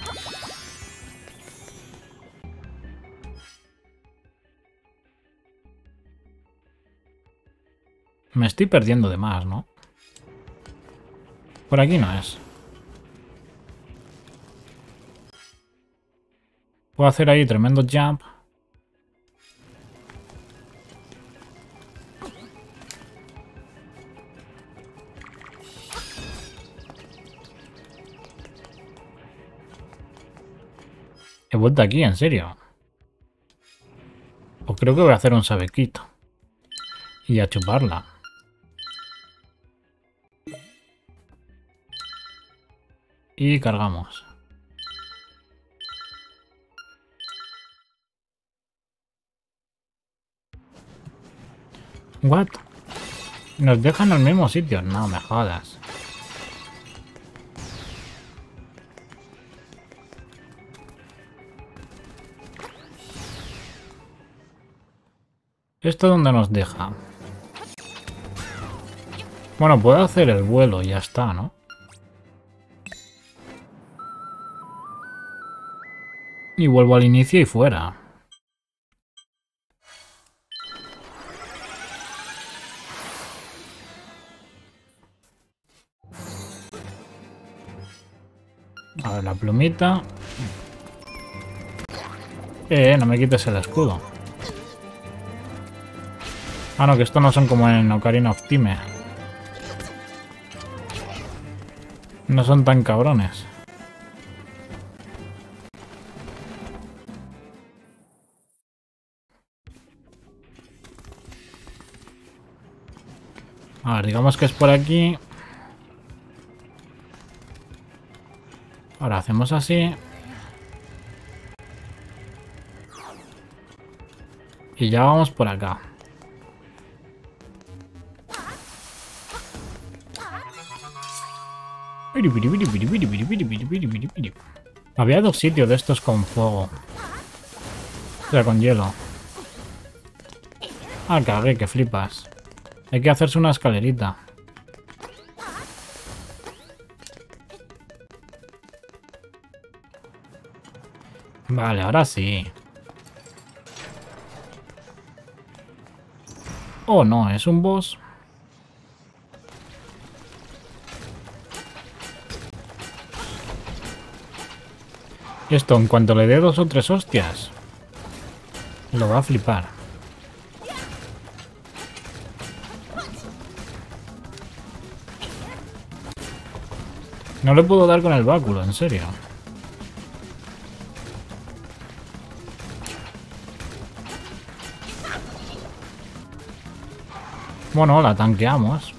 Me estoy perdiendo de más, ¿no? Por aquí no es. Puedo hacer ahí tremendo jump. He vuelto aquí, en serio. Pues creo que voy a hacer un sabequito. Y a chuparla. Y cargamos. What? Nos dejan en el mismo sitio. No me jodas. ¿Esto dónde nos deja? Bueno, puedo hacer el vuelo y ya está, ¿no? Y vuelvo al inicio y fuera. A ver, la plumita. Eh, no me quites el escudo. Ah, no, que estos no son como en Ocarina of Time. No son tan cabrones. A ver, digamos que es por aquí. Ahora hacemos así. Y ya vamos por acá. Había dos sitios de estos con fuego. O sea, con hielo. Ah, cagué, que flipas. Hay que hacerse una escalerita. Vale, ahora sí. Oh, no, es un boss. Esto, en cuanto le dé dos o tres hostias, lo va a flipar. No le puedo dar con el báculo, en serio. Bueno, la tanqueamos.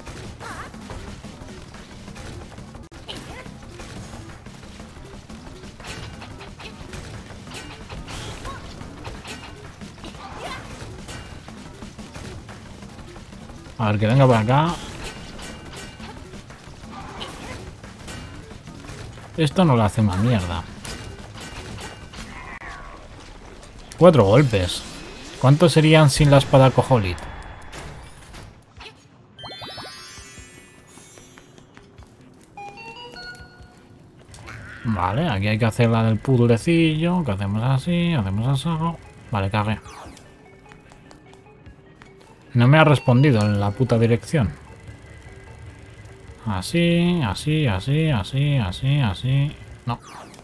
A ver, que venga por acá. Esto no le hace una mierda. Cuatro golpes. ¿Cuántos serían sin la espada Koholint? Vale, aquí hay que hacer la del puzzlecillo. Que hacemos así, hacemos así. Vale, cagué. No me ha respondido en la puta dirección. Así, así, así, así, así, así. No.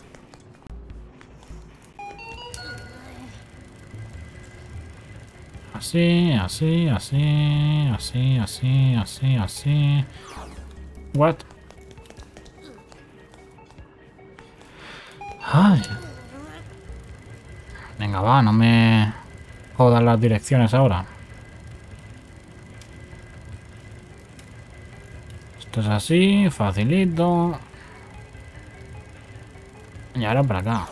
Así, así, así, así, así, así, así. What? Ay. Venga, va, no me jodas las direcciones ahora. Esto es así, facilito. Y ahora para acá.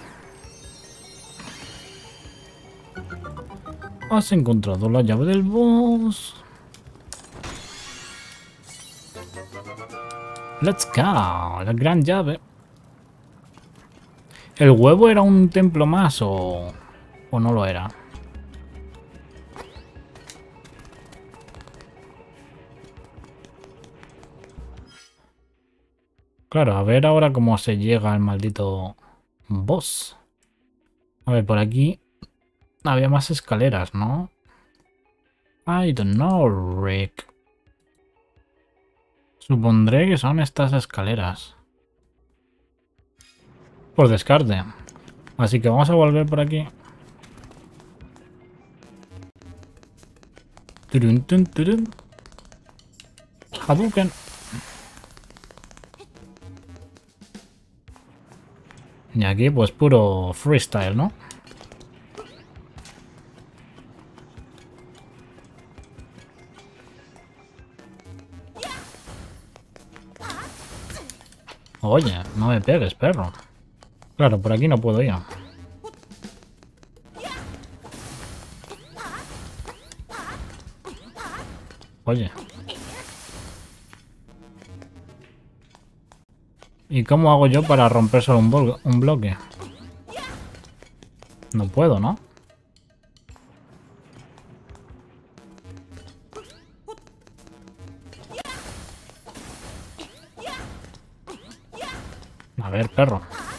Has encontrado la llave del boss. Let's go, la gran llave. ¿El huevo era un templo más o, ¿O no lo era? Claro, a ver ahora cómo se llega al maldito boss. A ver, por aquí había más escaleras, ¿no? I don't know, Rick. Supondré que son estas escaleras. Por descarte. Así que vamos a volver por aquí. Turun, turun, turun. Hadouken. Y aquí pues puro freestyle, ¿no? Oye, no me pegues, perro. Claro, por aquí no puedo ir. Oye. ¿Y cómo hago yo para romper solo un, blo un bloque? No puedo, ¿no? A ver, perro.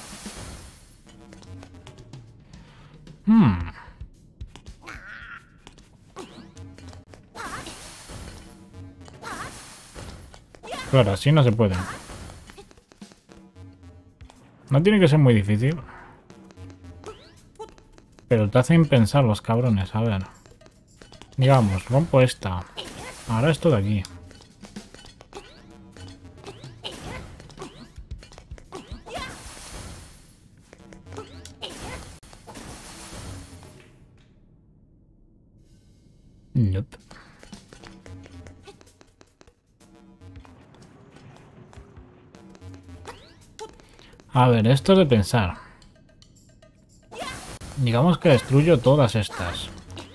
Hmm. Claro, así no se puede. No tiene que ser muy difícil. Pero te hacen pensar los cabrones, a ver. Digamos, rompo esta. Ahora esto de aquí. Nope. A ver, esto es de pensar. Digamos que destruyo todas estas.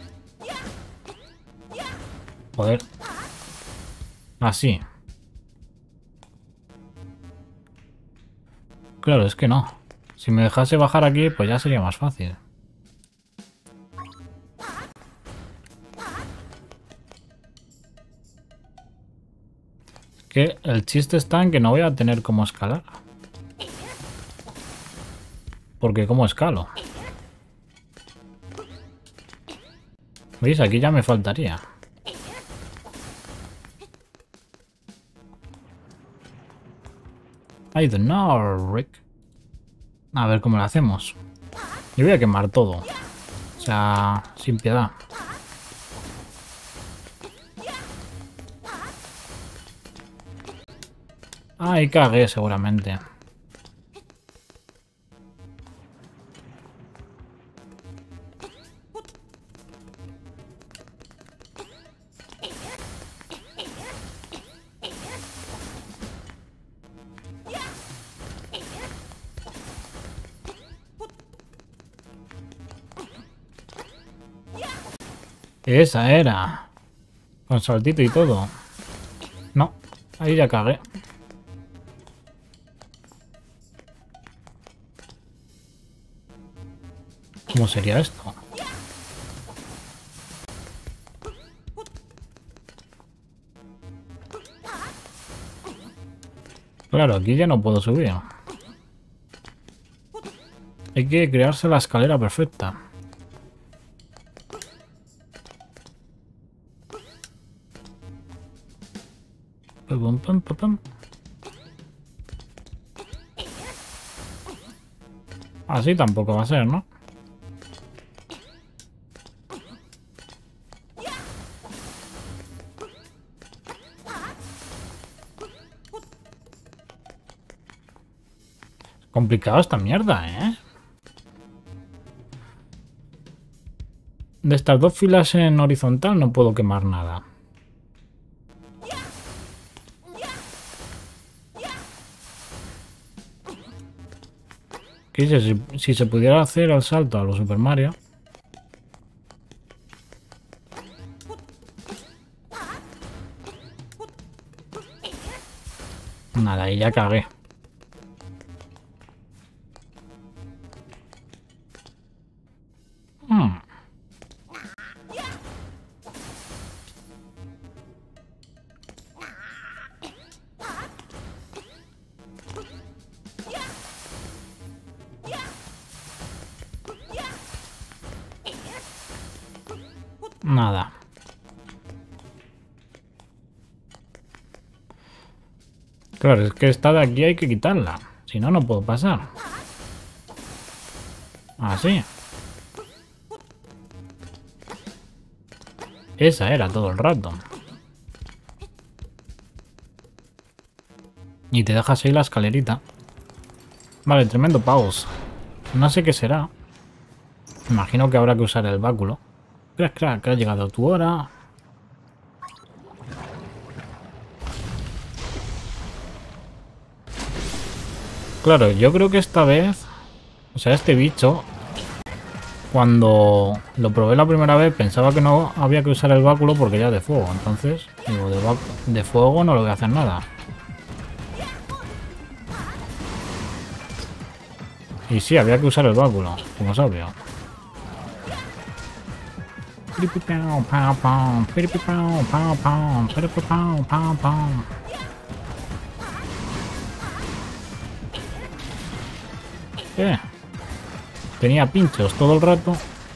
Joder. Así. Claro, es que no. Si me dejase bajar aquí, pues ya sería más fácil. Es que el chiste está en que no voy a tener cómo escalar. Porque ¿cómo escalo? ¿Veis? Aquí ya me faltaría. I don't know, Rick. A ver cómo lo hacemos. Yo voy a quemar todo. O sea, sin piedad. Ahí cagué seguramente. Esa era. Con saltito y todo. No, ahí ya cagué. ¿Cómo sería esto? Claro, aquí ya no puedo subir. Hay que crearse la escalera perfecta. Pum, pum, pum, pum. Así tampoco va a ser, ¿no? Complicado esta mierda, ¿eh? De estas dos filas en horizontal no puedo quemar nada. ¿Qué dices? Si, si se pudiera hacer el salto a los Super Mario... Nada, ahí ya cagué. Hmm. Nada. Claro, es que esta de aquí hay que quitarla. Si no, no puedo pasar. Así. Esa era todo el rato. Y te dejas ahí la escalerita. Vale, tremendo pause. No sé qué será. Imagino que habrá que usar el báculo. Crack, crack, ha llegado tu hora. Claro, yo creo que esta vez... O sea, este bicho... Cuando lo probé la primera vez pensaba que no había que usar el báculo porque ya es de fuego. Entonces, digo, de, de fuego no le voy a hacer nada. Y sí, había que usar el báculo, como es obvio. ¿Qué? Tenía pinchos todo el rato.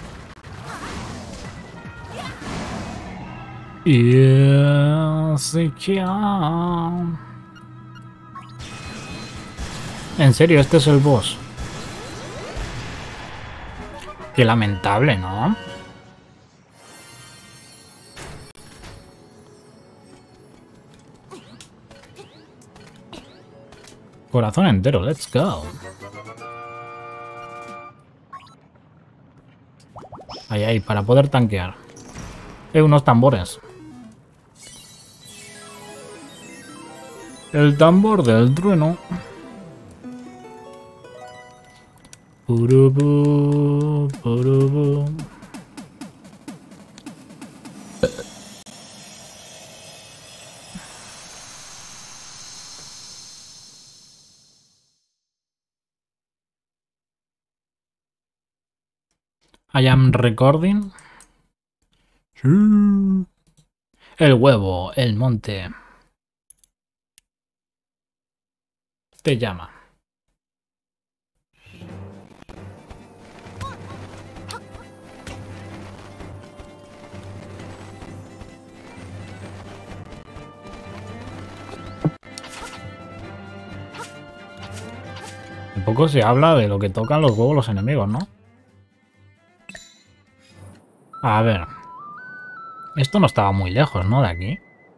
Y sí, en serio, este es el boss. Qué lamentable, ¿no? Corazón entero, let's go. Ahí, ahí, para poder tanquear. Hay unos tambores. El tambor del trueno. Purubu, purubu. I am recording. El huevo, el monte. Te llama. Un poco se habla de lo que tocan los huevos los enemigos, ¿no? A ver. Esto no estaba muy lejos, ¿no? De aquí.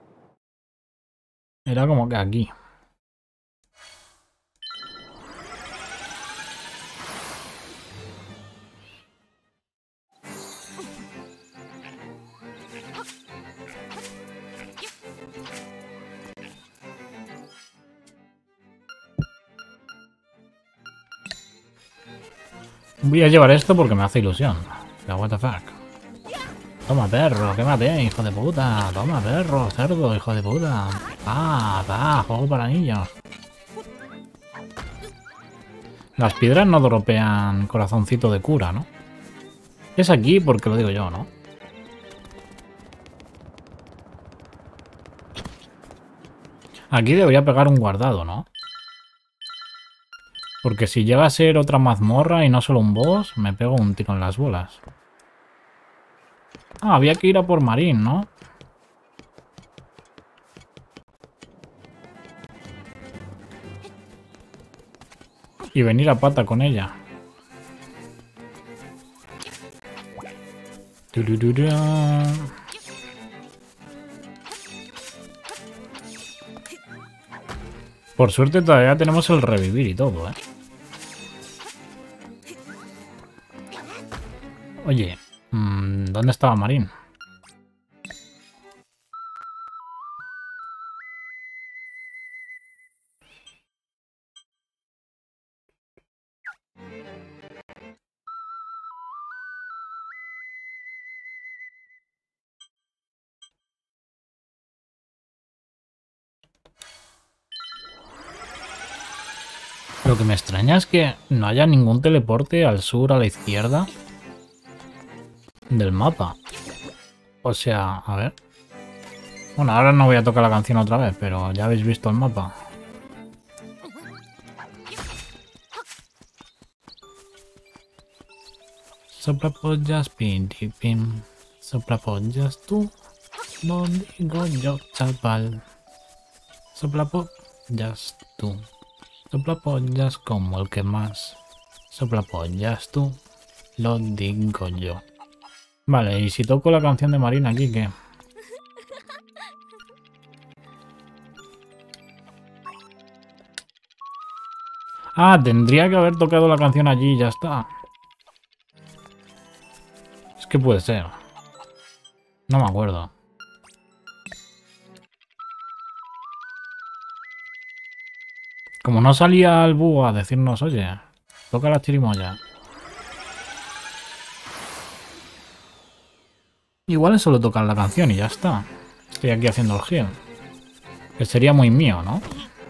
Era como que aquí. Voy a llevar esto porque me hace ilusión. La what the fuck. Toma, perro, quémate, hijo de puta. Toma, perro, cerdo, hijo de puta. Ah, va, juego para niños. Las piedras no dropean corazoncito de cura, ¿no? Es aquí porque lo digo yo, ¿no? Aquí debería pegar un guardado, ¿no? Porque si llega a ser otra mazmorra y no solo un boss, me pego un tiro en las bolas. Ah, había que ir a por Marín, ¿no? Y venir a pata con ella. Por suerte todavía tenemos el revivir y todo, ¿eh? Oye, ¿dónde estaba Marín? Lo que me extraña es que no haya ningún teleporte al sur, a la izquierda del mapa. O sea, a ver. Bueno, ahora no voy a tocar la canción otra vez, pero ya habéis visto el mapa. Sopla pollas, pin, pim. Soplapollas tú, no digo yo, chaval. Soplapollas tú. Soplapollas como el que más. Soplapollas tú, lo digo yo. Vale, y si toco la canción de Marina aquí, ¿qué? Ah, tendría que haber tocado la canción allí y ya está. Es que puede ser. No me acuerdo. Como no salía el búho a decirnos, oye, toca la chirimoya. Igual es solo tocar la canción y ya está. Estoy aquí haciendo el heal. Que sería muy mío, ¿no?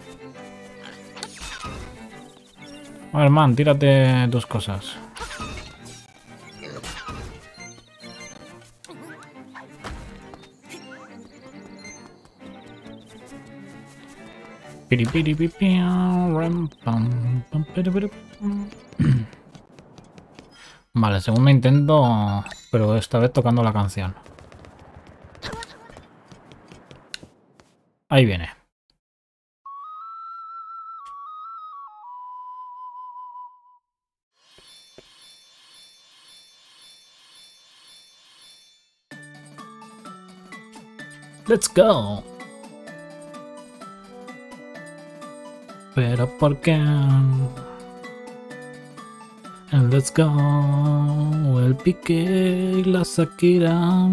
A ver, man, tírate tus cosas. Vale, segundo intento, pero esta vez tocando la canción. Ahí viene. Let's go. Pero ¿por qué? El Let's Go, el Piqué y la Shakira.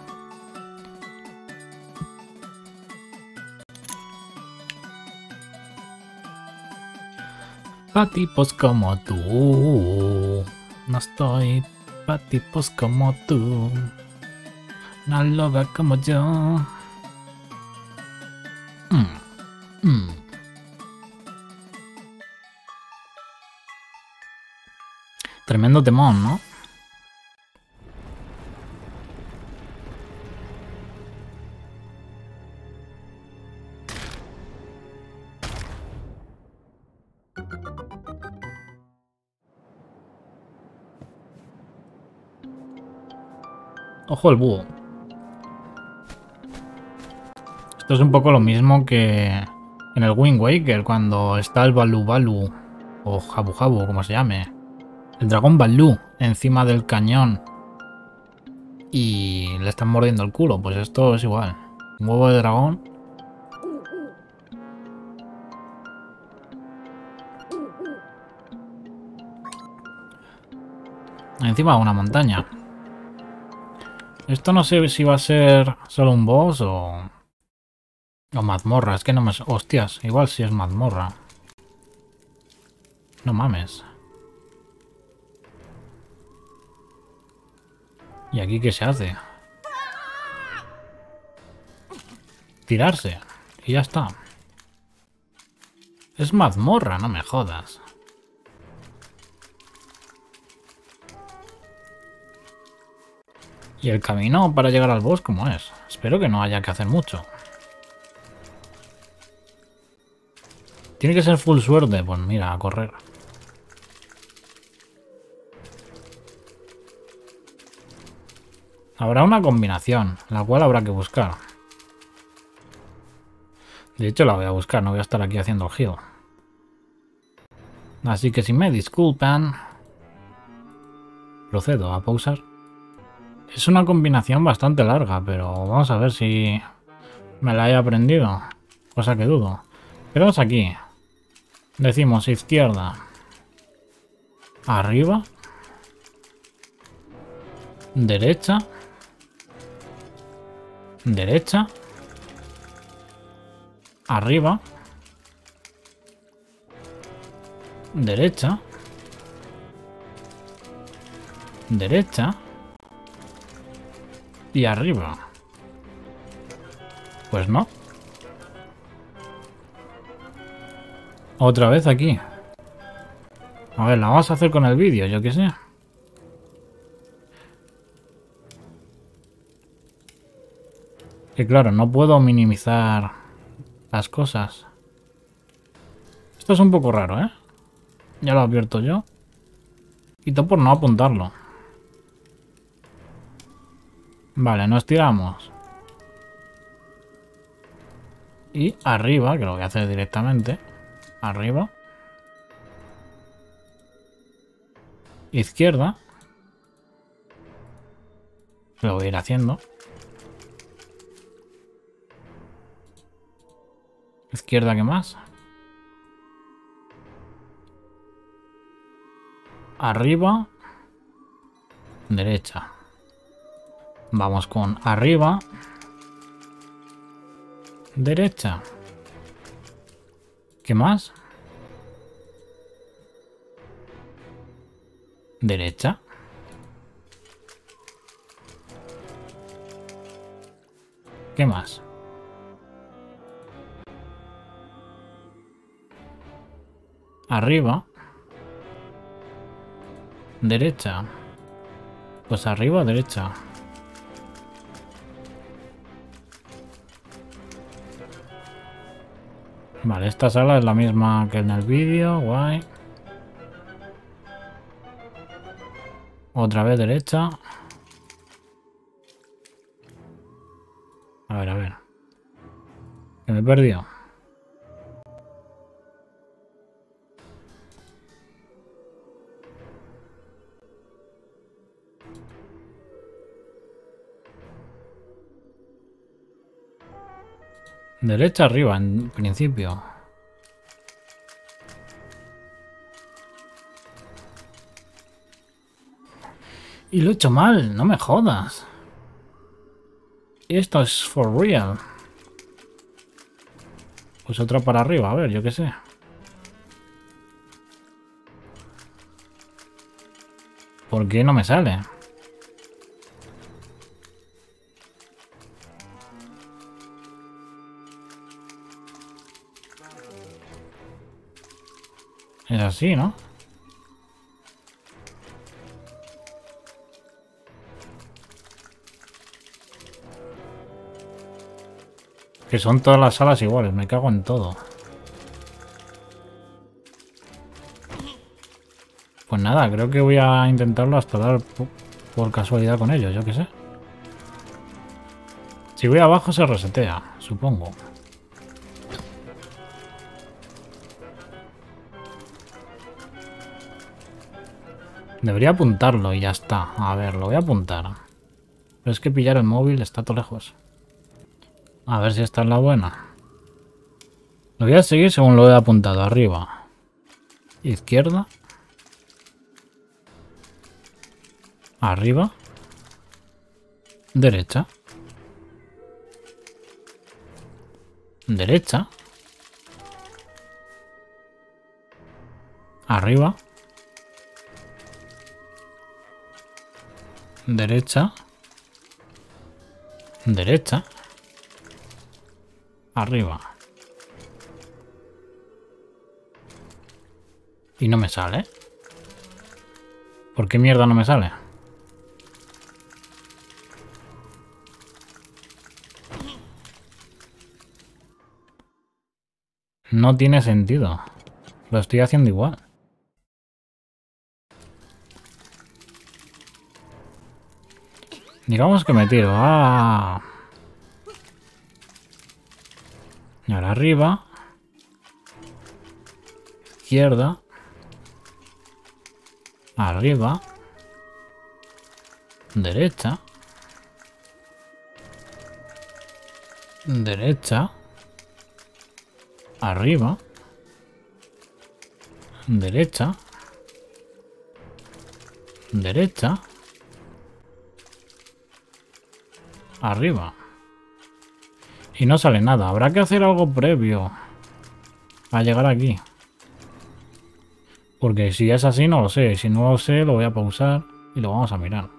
Pa' tipos como tú, no estoy pa' tipos como tú, una loba como yo. Mm, mm. Tremendo temón, ¿no? Ojo el búho. Esto es un poco lo mismo que en el Wind Waker, cuando está el Balu Balu, o Jabu Jabu, como se llame. El dragón Balú encima del cañón. Y le están mordiendo el culo. Pues esto es igual. Un huevo de dragón. Encima de una montaña. Esto no sé si va a ser solo un boss o... O mazmorra. Es que no me... Hostias, igual si es mazmorra. No mames. ¿Y aquí qué se hace? Tirarse. Y ya está. Es mazmorra, no me jodas. ¿Y el camino para llegar al boss cómo es? Espero que no haya que hacer mucho. Tiene que ser full suerte. Pues mira, a correr. Habrá una combinación, la cual habrá que buscar. De hecho la voy a buscar, no voy a estar aquí haciendo el heal. Así que si me disculpan, procedo a pausar. Es una combinación bastante larga, pero vamos a ver si me la he aprendido. Cosa que dudo. Pero es aquí. Decimos izquierda. Arriba. Derecha. Derecha. Arriba. Derecha. Derecha. Y arriba. Pues no. Otra vez aquí. A ver, la vamos a hacer con el vídeo, yo qué sé. Que claro, no puedo minimizar las cosas. Esto es un poco raro, ¿eh? Ya lo advierto yo. Quito por no apuntarlo. Vale, nos tiramos. Y arriba, que lo voy a hacer directamente. Arriba. Izquierda. Lo voy a ir haciendo. Izquierda, ¿qué más? Arriba. Derecha. Vamos con arriba. Derecha. ¿Qué más? Derecha. ¿Qué más? Arriba. Derecha. Pues arriba, derecha. Vale, esta sala es la misma que en el vídeo. Guay. Otra vez derecha. A ver, a ver. Que me he perdido. Derecha arriba, en principio. Y lo he hecho mal, no me jodas. Esto es for real. Pues otra para arriba, a ver, yo qué sé. ¿Por qué no me sale? Es así, ¿no? Que son todas las salas iguales, me cago en todo. Pues nada, creo que voy a intentarlo hasta dar por casualidad con ellos, yo qué sé. Si voy abajo se resetea, supongo. Debería apuntarlo y ya está. A ver, lo voy a apuntar. Pero es que pillar el móvil está todo lejos. A ver si esta es la buena. Lo voy a seguir según lo he apuntado. Arriba. Izquierda. Arriba. Derecha. Derecha. Arriba. Derecha. Derecha. Arriba. Y no me sale. ¿Por qué mierda no me sale? No tiene sentido. Lo estoy haciendo igual. Digamos que me tiro. ¡Ah! Y ahora arriba. Izquierda. Arriba. Derecha. Derecha. Arriba. Derecha. Derecha. Arriba. Y no sale nada. Habrá que hacer algo previo a llegar aquí. Porque si es así no lo sé. Si no lo sé lo voy a pausar y lo vamos a mirar.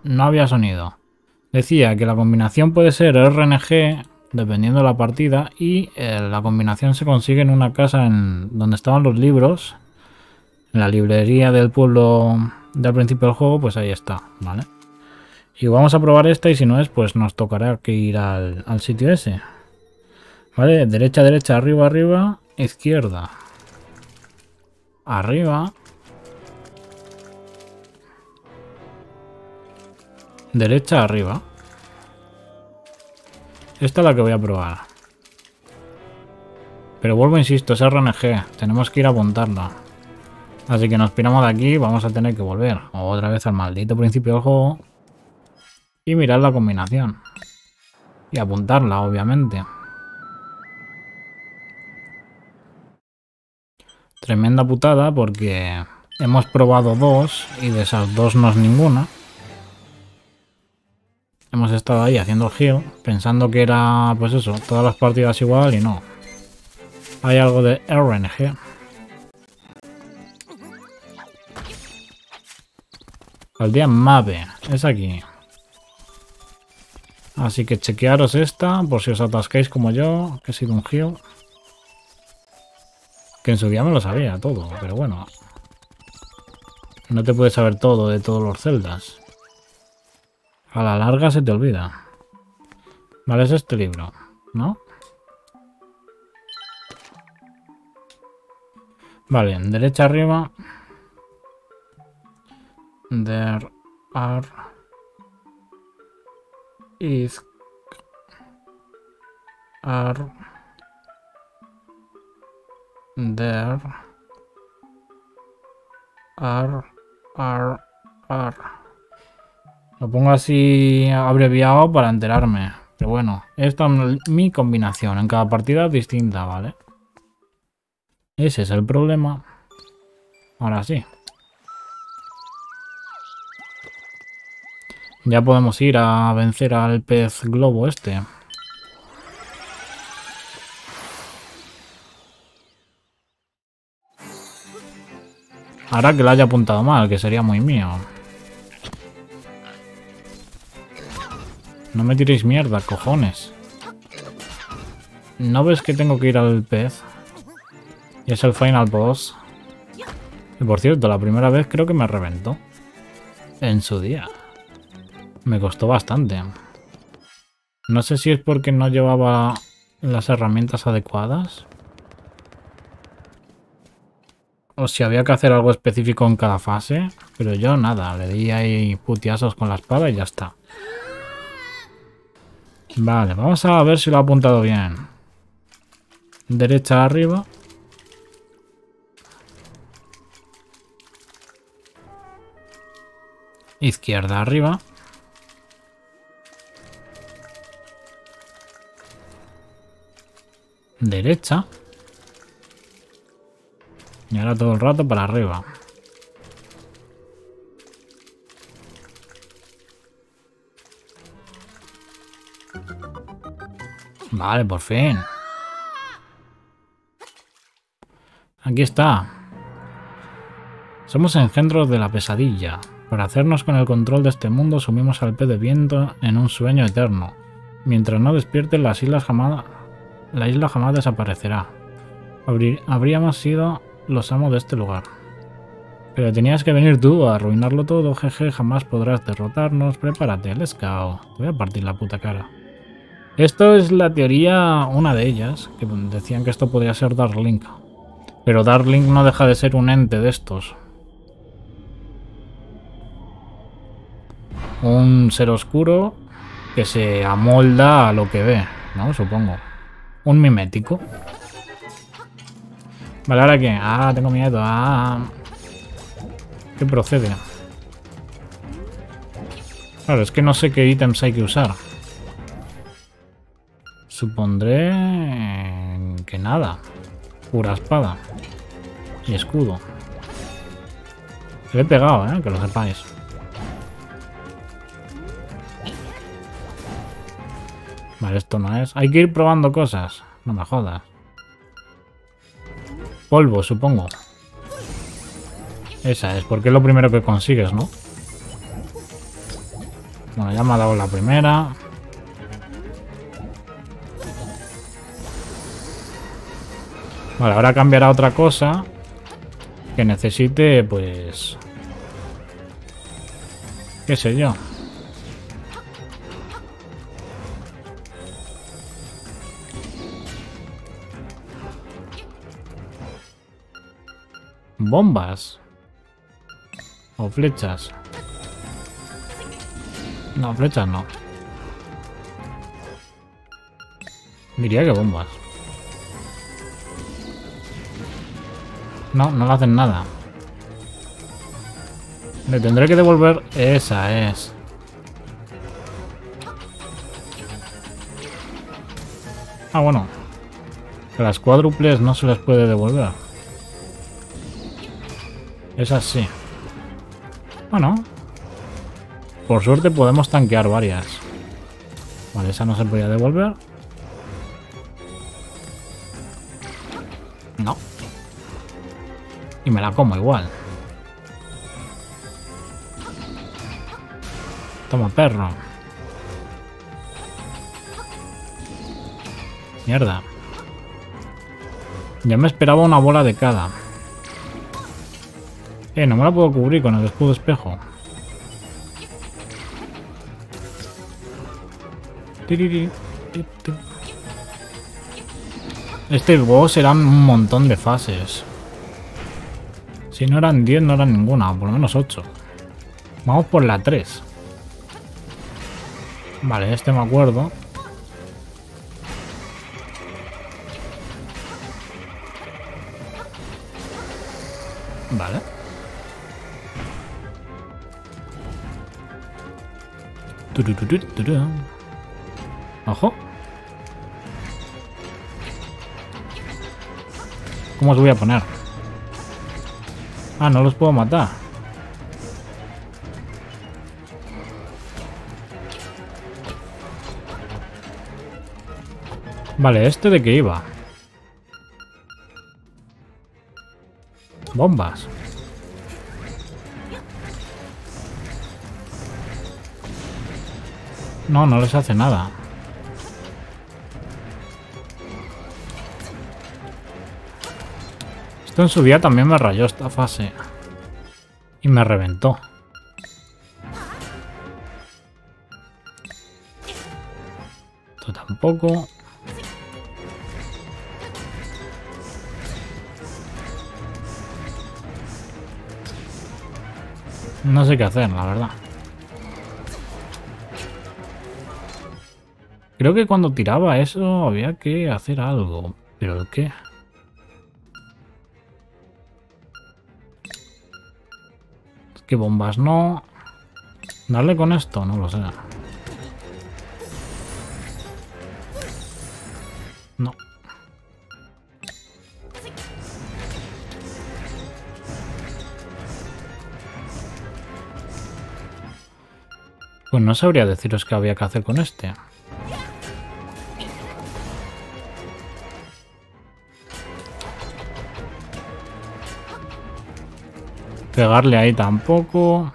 no había sonido. Decía que la combinación puede ser R N G, dependiendo de la partida, y eh, la combinación se consigue en una casa en donde estaban los libros, en la librería del pueblo del principio del juego, pues ahí está, ¿vale? Y vamos a probar esta y si no es, pues nos tocará que ir al, al sitio ese. ¿Vale? Derecha, derecha, arriba, arriba, izquierda. Arriba. Derecha, arriba. Esta es la que voy a probar. Pero vuelvo, insisto, es R N G. Tenemos que ir a apuntarla. Así que nos piramos de aquí y vamos a tener que volver otra vez al maldito principio del juego. Y mirar la combinación. Y apuntarla, obviamente. Tremenda putada porque hemos probado dos y de esas dos no es ninguna. Hemos estado ahí haciendo el heal, pensando que era, pues eso, todas las partidas igual y no. Hay algo de R N G. Aldea Mave, es aquí. Así que chequearos esta, por si os atascáis como yo, que he sido un heal. Que en su día me lo sabía todo, pero bueno. No te puedes saber todo de todos los celdas. A la larga se te olvida. Vale, es este libro, ¿no? Vale, en derecha arriba. There are is are there are are are. Lo pongo así abreviado para enterarme. Pero bueno, esta es mi combinación. En cada partida es distinta, ¿vale? Ese es el problema. Ahora sí. Ya podemos ir a vencer al pez globo este. Ahora que lo haya apuntado mal, que sería muy mío. No me tiréis mierda, cojones. ¿No ves que tengo que ir al pez? Y es el final boss. Y por cierto, la primera vez creo que me reventó. En su día. Me costó bastante. No sé si es porque no llevaba las herramientas adecuadas. O si había que hacer algo específico en cada fase. Pero yo nada, le di ahí putiazos con la espada y ya está. Vale, vamos a ver si lo ha apuntado bien. Derecha arriba. Izquierda arriba. Derecha. Y ahora todo el rato para arriba. Vale, por fin. Aquí está. Somos engendros de la pesadilla. Para hacernos con el control de este mundo, sumimos al pez de viento en un sueño eterno. Mientras no despierten, las islas jamás, la isla jamás desaparecerá. Habrí, habríamos sido los amos de este lugar. Pero tenías que venir tú a arruinarlo todo, jeje, jamás podrás derrotarnos. Prepárate, let's go. Te voy a partir la puta cara. Esto es la teoría, una de ellas, que decían que esto podría ser Dark Link. Pero Dark Link no deja de ser un ente de estos. Un ser oscuro que se amolda a lo que ve, ¿no? Supongo. Un mimético. Vale, ¿ahora qué? Ah, tengo miedo. Ah. ¿Qué procede? Claro, es que no sé qué ítems hay que usar. Supondré que nada. Pura espada. Y escudo. Le he pegado, ¿eh? Que lo sepáis. Vale, esto no es. Hay que ir probando cosas. No me jodas. Polvo, supongo. Esa es, porque es lo primero que consigues, ¿no? Bueno, ya me ha dado la primera. Vale, ahora cambiará otra cosa que necesite, pues... qué sé yo. Bombas. O flechas. No, flechas no. Diría que bombas. No, no le hacen nada. Le tendré que devolver. Esa es. Ah, bueno. Que las cuádruples no se les puede devolver. Esas sí. Bueno. Por suerte podemos tanquear varias. Vale, esa no se podía devolver. No. Y me la como igual. Toma, perro. Mierda. Ya me esperaba una bola de cada. Eh, no me la puedo cubrir con el escudo espejo. Este juego serán un montón de fases. Si no eran diez, no eran ninguna, por lo menos ocho. Vamos por la tres. Vale, este me acuerdo. Vale. Ojo. ¿Cómo os voy a poner? Ah, no los puedo matar. Vale, ¿este de qué iba? Bombas. No, no les hace nada. Esto en su día también me rayó esta fase. Y me reventó. Esto tampoco. No sé qué hacer, la verdad. Creo que cuando tiraba eso había que hacer algo. ¿Pero el qué? Es que bombas no... ¿Darle con esto? No lo sé. No. Pues no sabría deciros qué había que hacer con este. Pegarle ahí tampoco.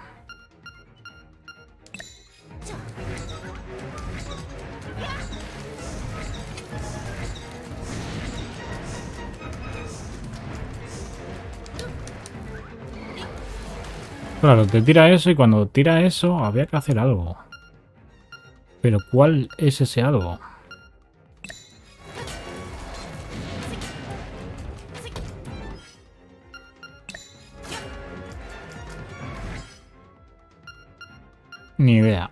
Claro, te tira eso y cuando tira eso había que hacer algo. Pero ¿cuál es ese algo? Ni idea.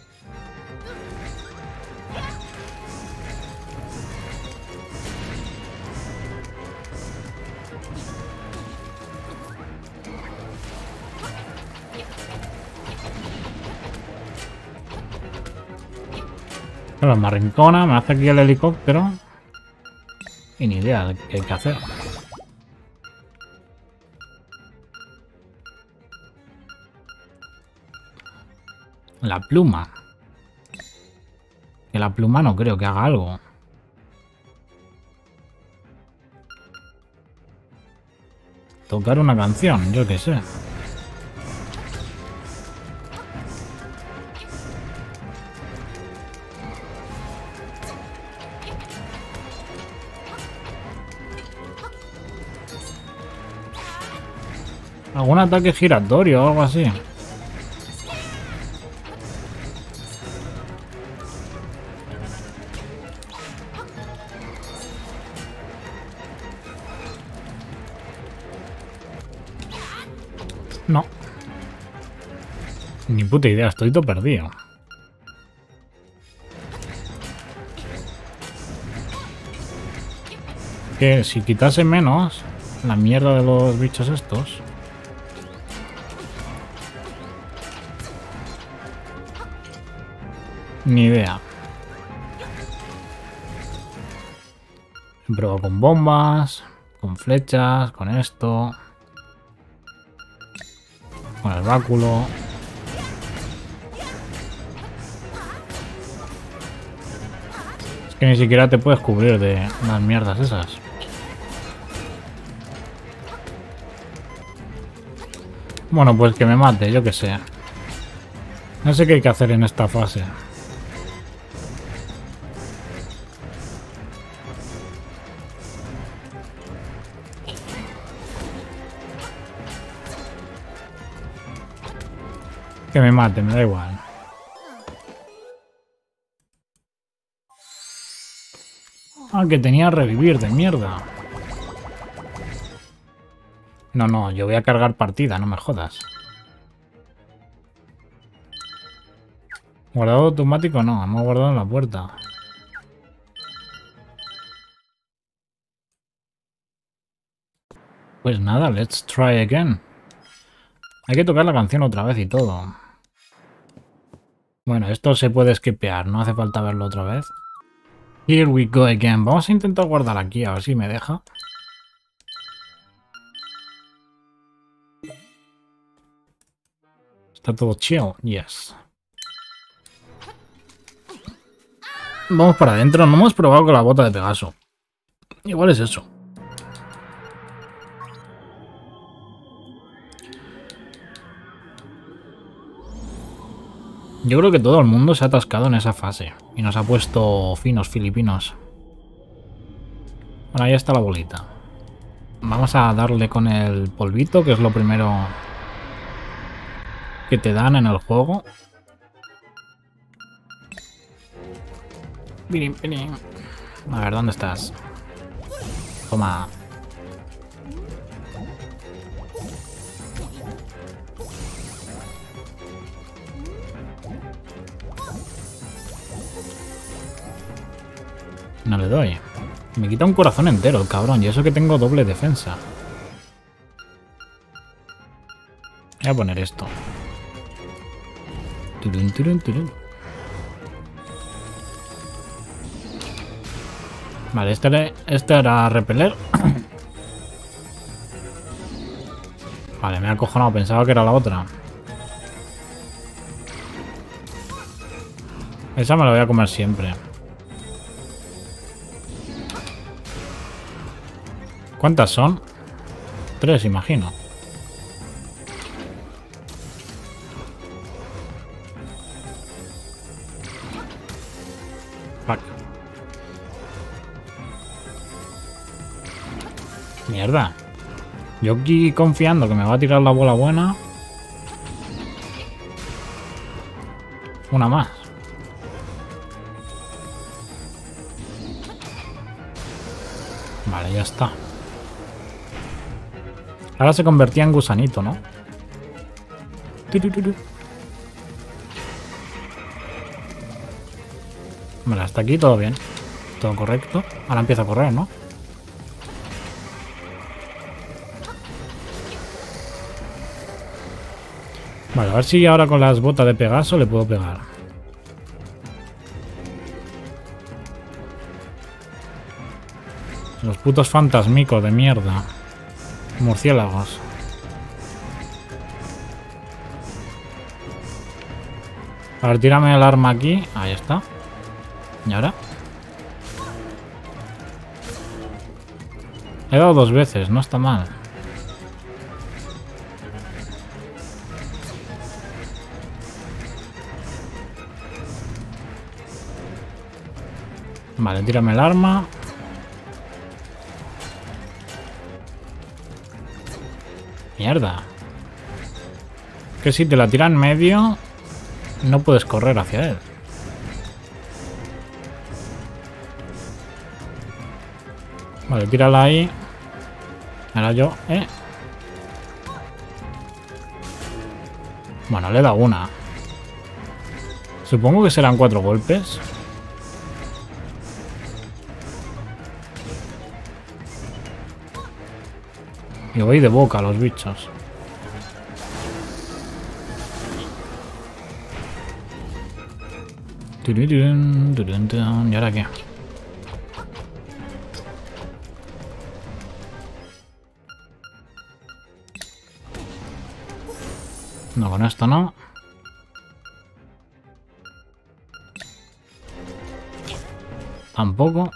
Claro, me arrincona, me hace aquí el helicóptero. Y ni idea de qué hay que hacer. La pluma. Que la pluma no creo que haga algo. Tocar una canción, yo qué sé. Algún ataque giratorio o algo así. No. Ni puta idea, estoy todo perdido. Que si quitase menos la mierda de los bichos estos. Ni idea. He probado con bombas, con flechas, con esto. Con el báculo. Es que ni siquiera te puedes cubrir de las mierdas esas. Bueno, pues que me mate, yo que sé. No sé qué hay que hacer en esta fase. Que me mate, me da igual. Ah, que tenía revivir de mierda. No, no, yo voy a cargar partida, no me jodas. Guardado automático no, hemos guardado en la puerta. Pues nada, let's try again. Hay que tocar la canción otra vez y todo. Bueno, esto se puede skipear, no hace falta verlo otra vez. Here we go again. Vamos a intentar guardar aquí, a ver si me deja. Está todo chill, yes. Vamos para adentro, no hemos probado con la bota de Pegaso. Igual es eso. Yo creo que todo el mundo se ha atascado en esa fase y nos ha puesto finos filipinos. Bueno, ahí está la bolita. Vamos a darle con el polvito, que es lo primero que te dan en el juego. Pirin, pirin. A ver, ¿dónde estás? Toma. No le doy. Me quita un corazón entero el cabrón. Y eso que tengo doble defensa. Voy a poner esto. Turun, turun, turun. Vale, este, le, este era repeler. Vale, me ha acojonado. Pensaba que era la otra. Esa me la voy a comer siempre. ¿Cuántas son? Tres, imagino. Fuck. Mierda. Yo aquí confiando que me va a tirar la bola buena. Una más. Vale, ya está. Ahora se convertía en gusanito, ¿no? Vale, hasta aquí todo bien. Todo correcto. Ahora empieza a correr, ¿no? Vale, a ver si ahora con las botas de Pegaso le puedo pegar. Los putos fantasmicos de mierda. Murciélagos. A ver, tírame el arma aquí. Ahí está. ¿Y ahora? He dado dos veces, no está mal. Vale, tírame el arma. Mierda. que si te la tira en medio, no puedes correr hacia él. Vale, tírala ahí. Ahora yo, ¿eh? Bueno, le da una. Supongo que serán cuatro golpes. Y voy de boca a los bichos. ¿Y ahora qué? No, con esto no. Tampoco.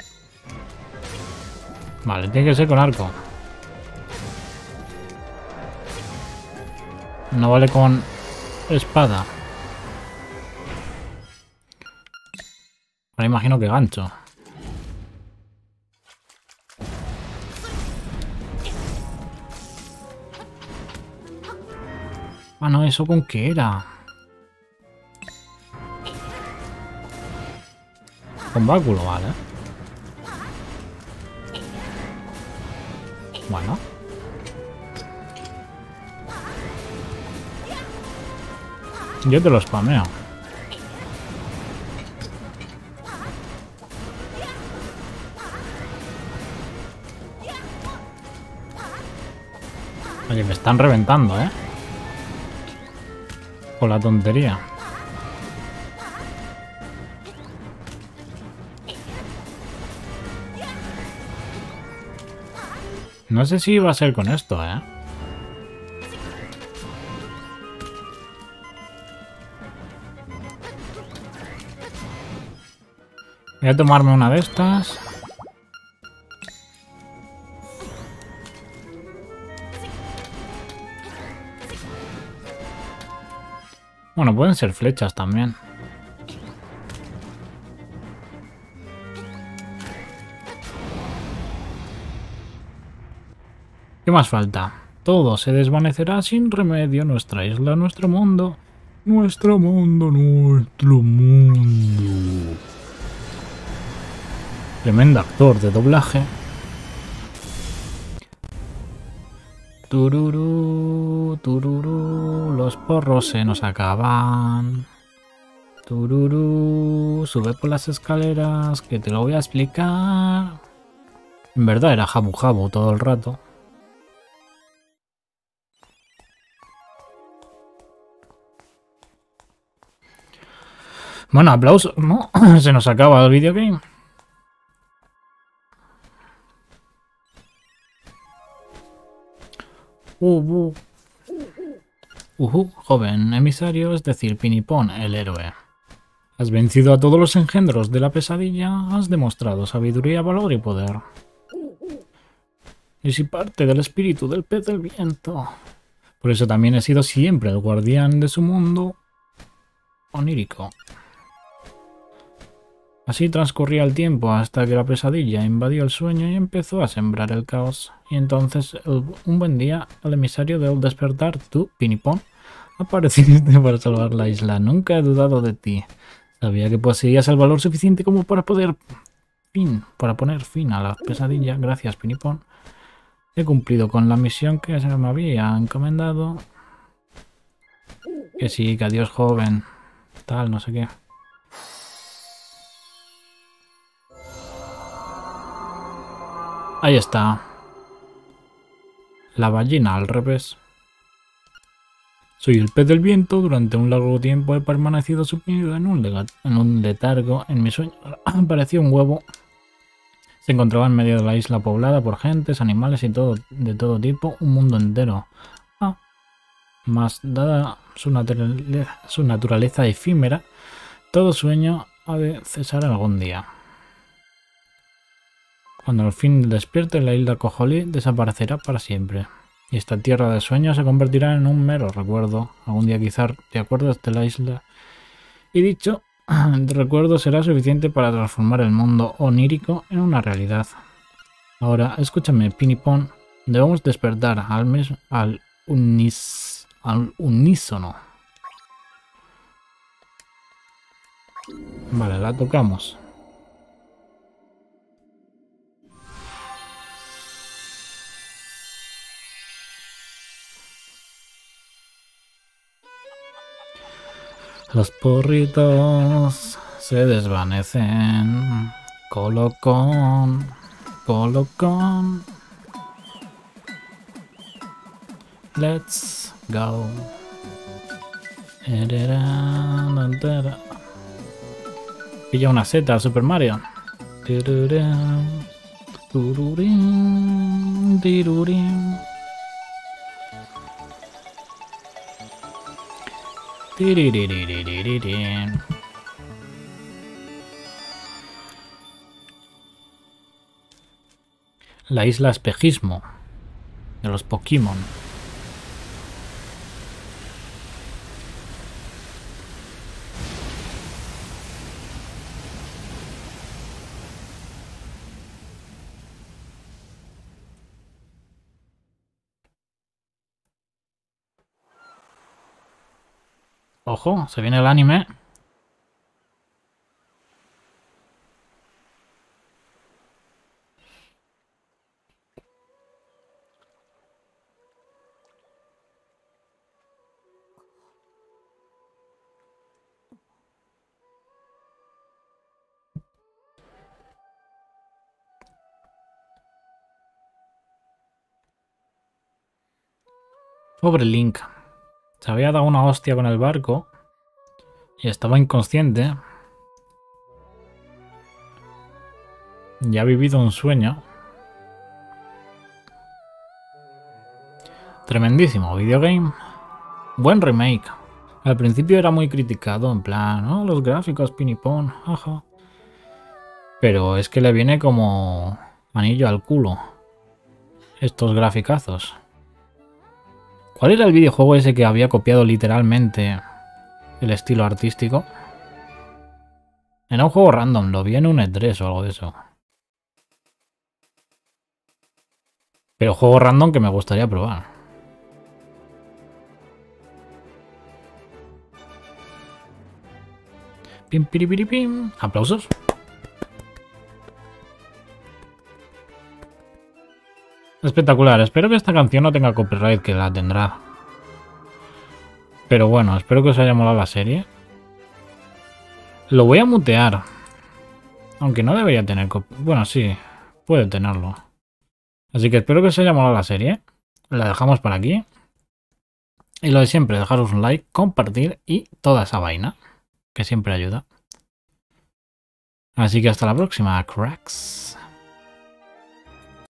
Vale, tiene que ser con arco. No vale con espada. Ahora imagino que gancho. Ah, no, ¿eso con qué era? Con báculo, vale. Bueno. Yo te lo spameo. Oye, me están reventando, ¿eh? Por la tontería. No sé si va a ser con esto, ¿eh? Voy a tomarme una de estas. Bueno, pueden ser flechas también. ¿Qué más falta? Todo se desvanecerá sin remedio. Nuestra isla, nuestro mundo. Nuestro mundo, nuestro mundo. Tremendo actor de doblaje. Tururú, tururú, los porros se nos acaban. Tururú, sube por las escaleras, que te lo voy a explicar. En verdad era jabu jabu todo el rato. Bueno, aplauso, ¿no? Se nos acaba el videogame. Uh, uh. Uh, joven emisario, es decir, Pinipón, el héroe. Has vencido a todos los engendros de la pesadilla, has demostrado sabiduría, valor y poder. Y si parte del espíritu del pez del viento. Por eso también he sido siempre el guardián de su mundo onírico. Así transcurría el tiempo hasta que la pesadilla invadió el sueño y empezó a sembrar el caos. Y entonces, el, un buen día, el emisario del despertar, tú, Pinipón, apareciste para salvar la isla. Nunca he dudado de ti. Sabía que poseías el valor suficiente como para poder fin, para poner fin a la pesadilla. Gracias, Pinipón. He cumplido con la misión que se me había encomendado. Que sí, que adiós, joven. Tal, no sé qué. Ahí está. La ballena al revés. Soy el pez del viento. Durante un largo tiempo he permanecido sumido en un, en un letargo. En mi sueño apareció un huevo. Se encontraba en medio de la isla poblada por gentes, animales y todo de todo tipo. Un mundo entero. Ah. Mas dada su naturaleza, su naturaleza efímera, todo sueño ha de cesar algún día. Cuando al fin despierte, la isla Cojolí desaparecerá para siempre. Y esta tierra de sueños se convertirá en un mero recuerdo. Algún día quizás te acuerdas de la isla. Y dicho recuerdo será suficiente para transformar el mundo onírico en una realidad. Ahora, escúchame, Pinipón. Debemos despertar al, mes, al, unis, al unísono. Vale, la tocamos. Los porritos se desvanecen. Colocón, colocón. Let's go. Pilla una seta al Super Mario. Tururín, tirurín. Tiriririririririn. La isla espejismo de los Pokémon. Ojo, se viene el anime. Pobre Link. Se había dado una hostia con el barco y estaba inconsciente. Ya ha vivido un sueño. Tremendísimo videogame. Buen remake. Al principio era muy criticado, en plan, oh, los gráficos pinipón, ajá. Pero es que le viene como anillo al culo estos graficazos. ¿Cuál era el videojuego ese que había copiado literalmente el estilo artístico? Era un juego random, lo vi en un E tres o algo de eso. Pero juego random que me gustaría probar. Pim, piripiripim. Aplausos. Espectacular. Espero que esta canción no tenga copyright, que la tendrá. Pero bueno, espero que os haya molado la serie. Lo voy a mutear. Aunque no debería tener copyright. Bueno, sí, puede tenerlo. Así que espero que os haya molado la serie. La dejamos por aquí. Y lo de siempre, dejaros un like, compartir y toda esa vaina, que siempre ayuda. Así que hasta la próxima, cracks.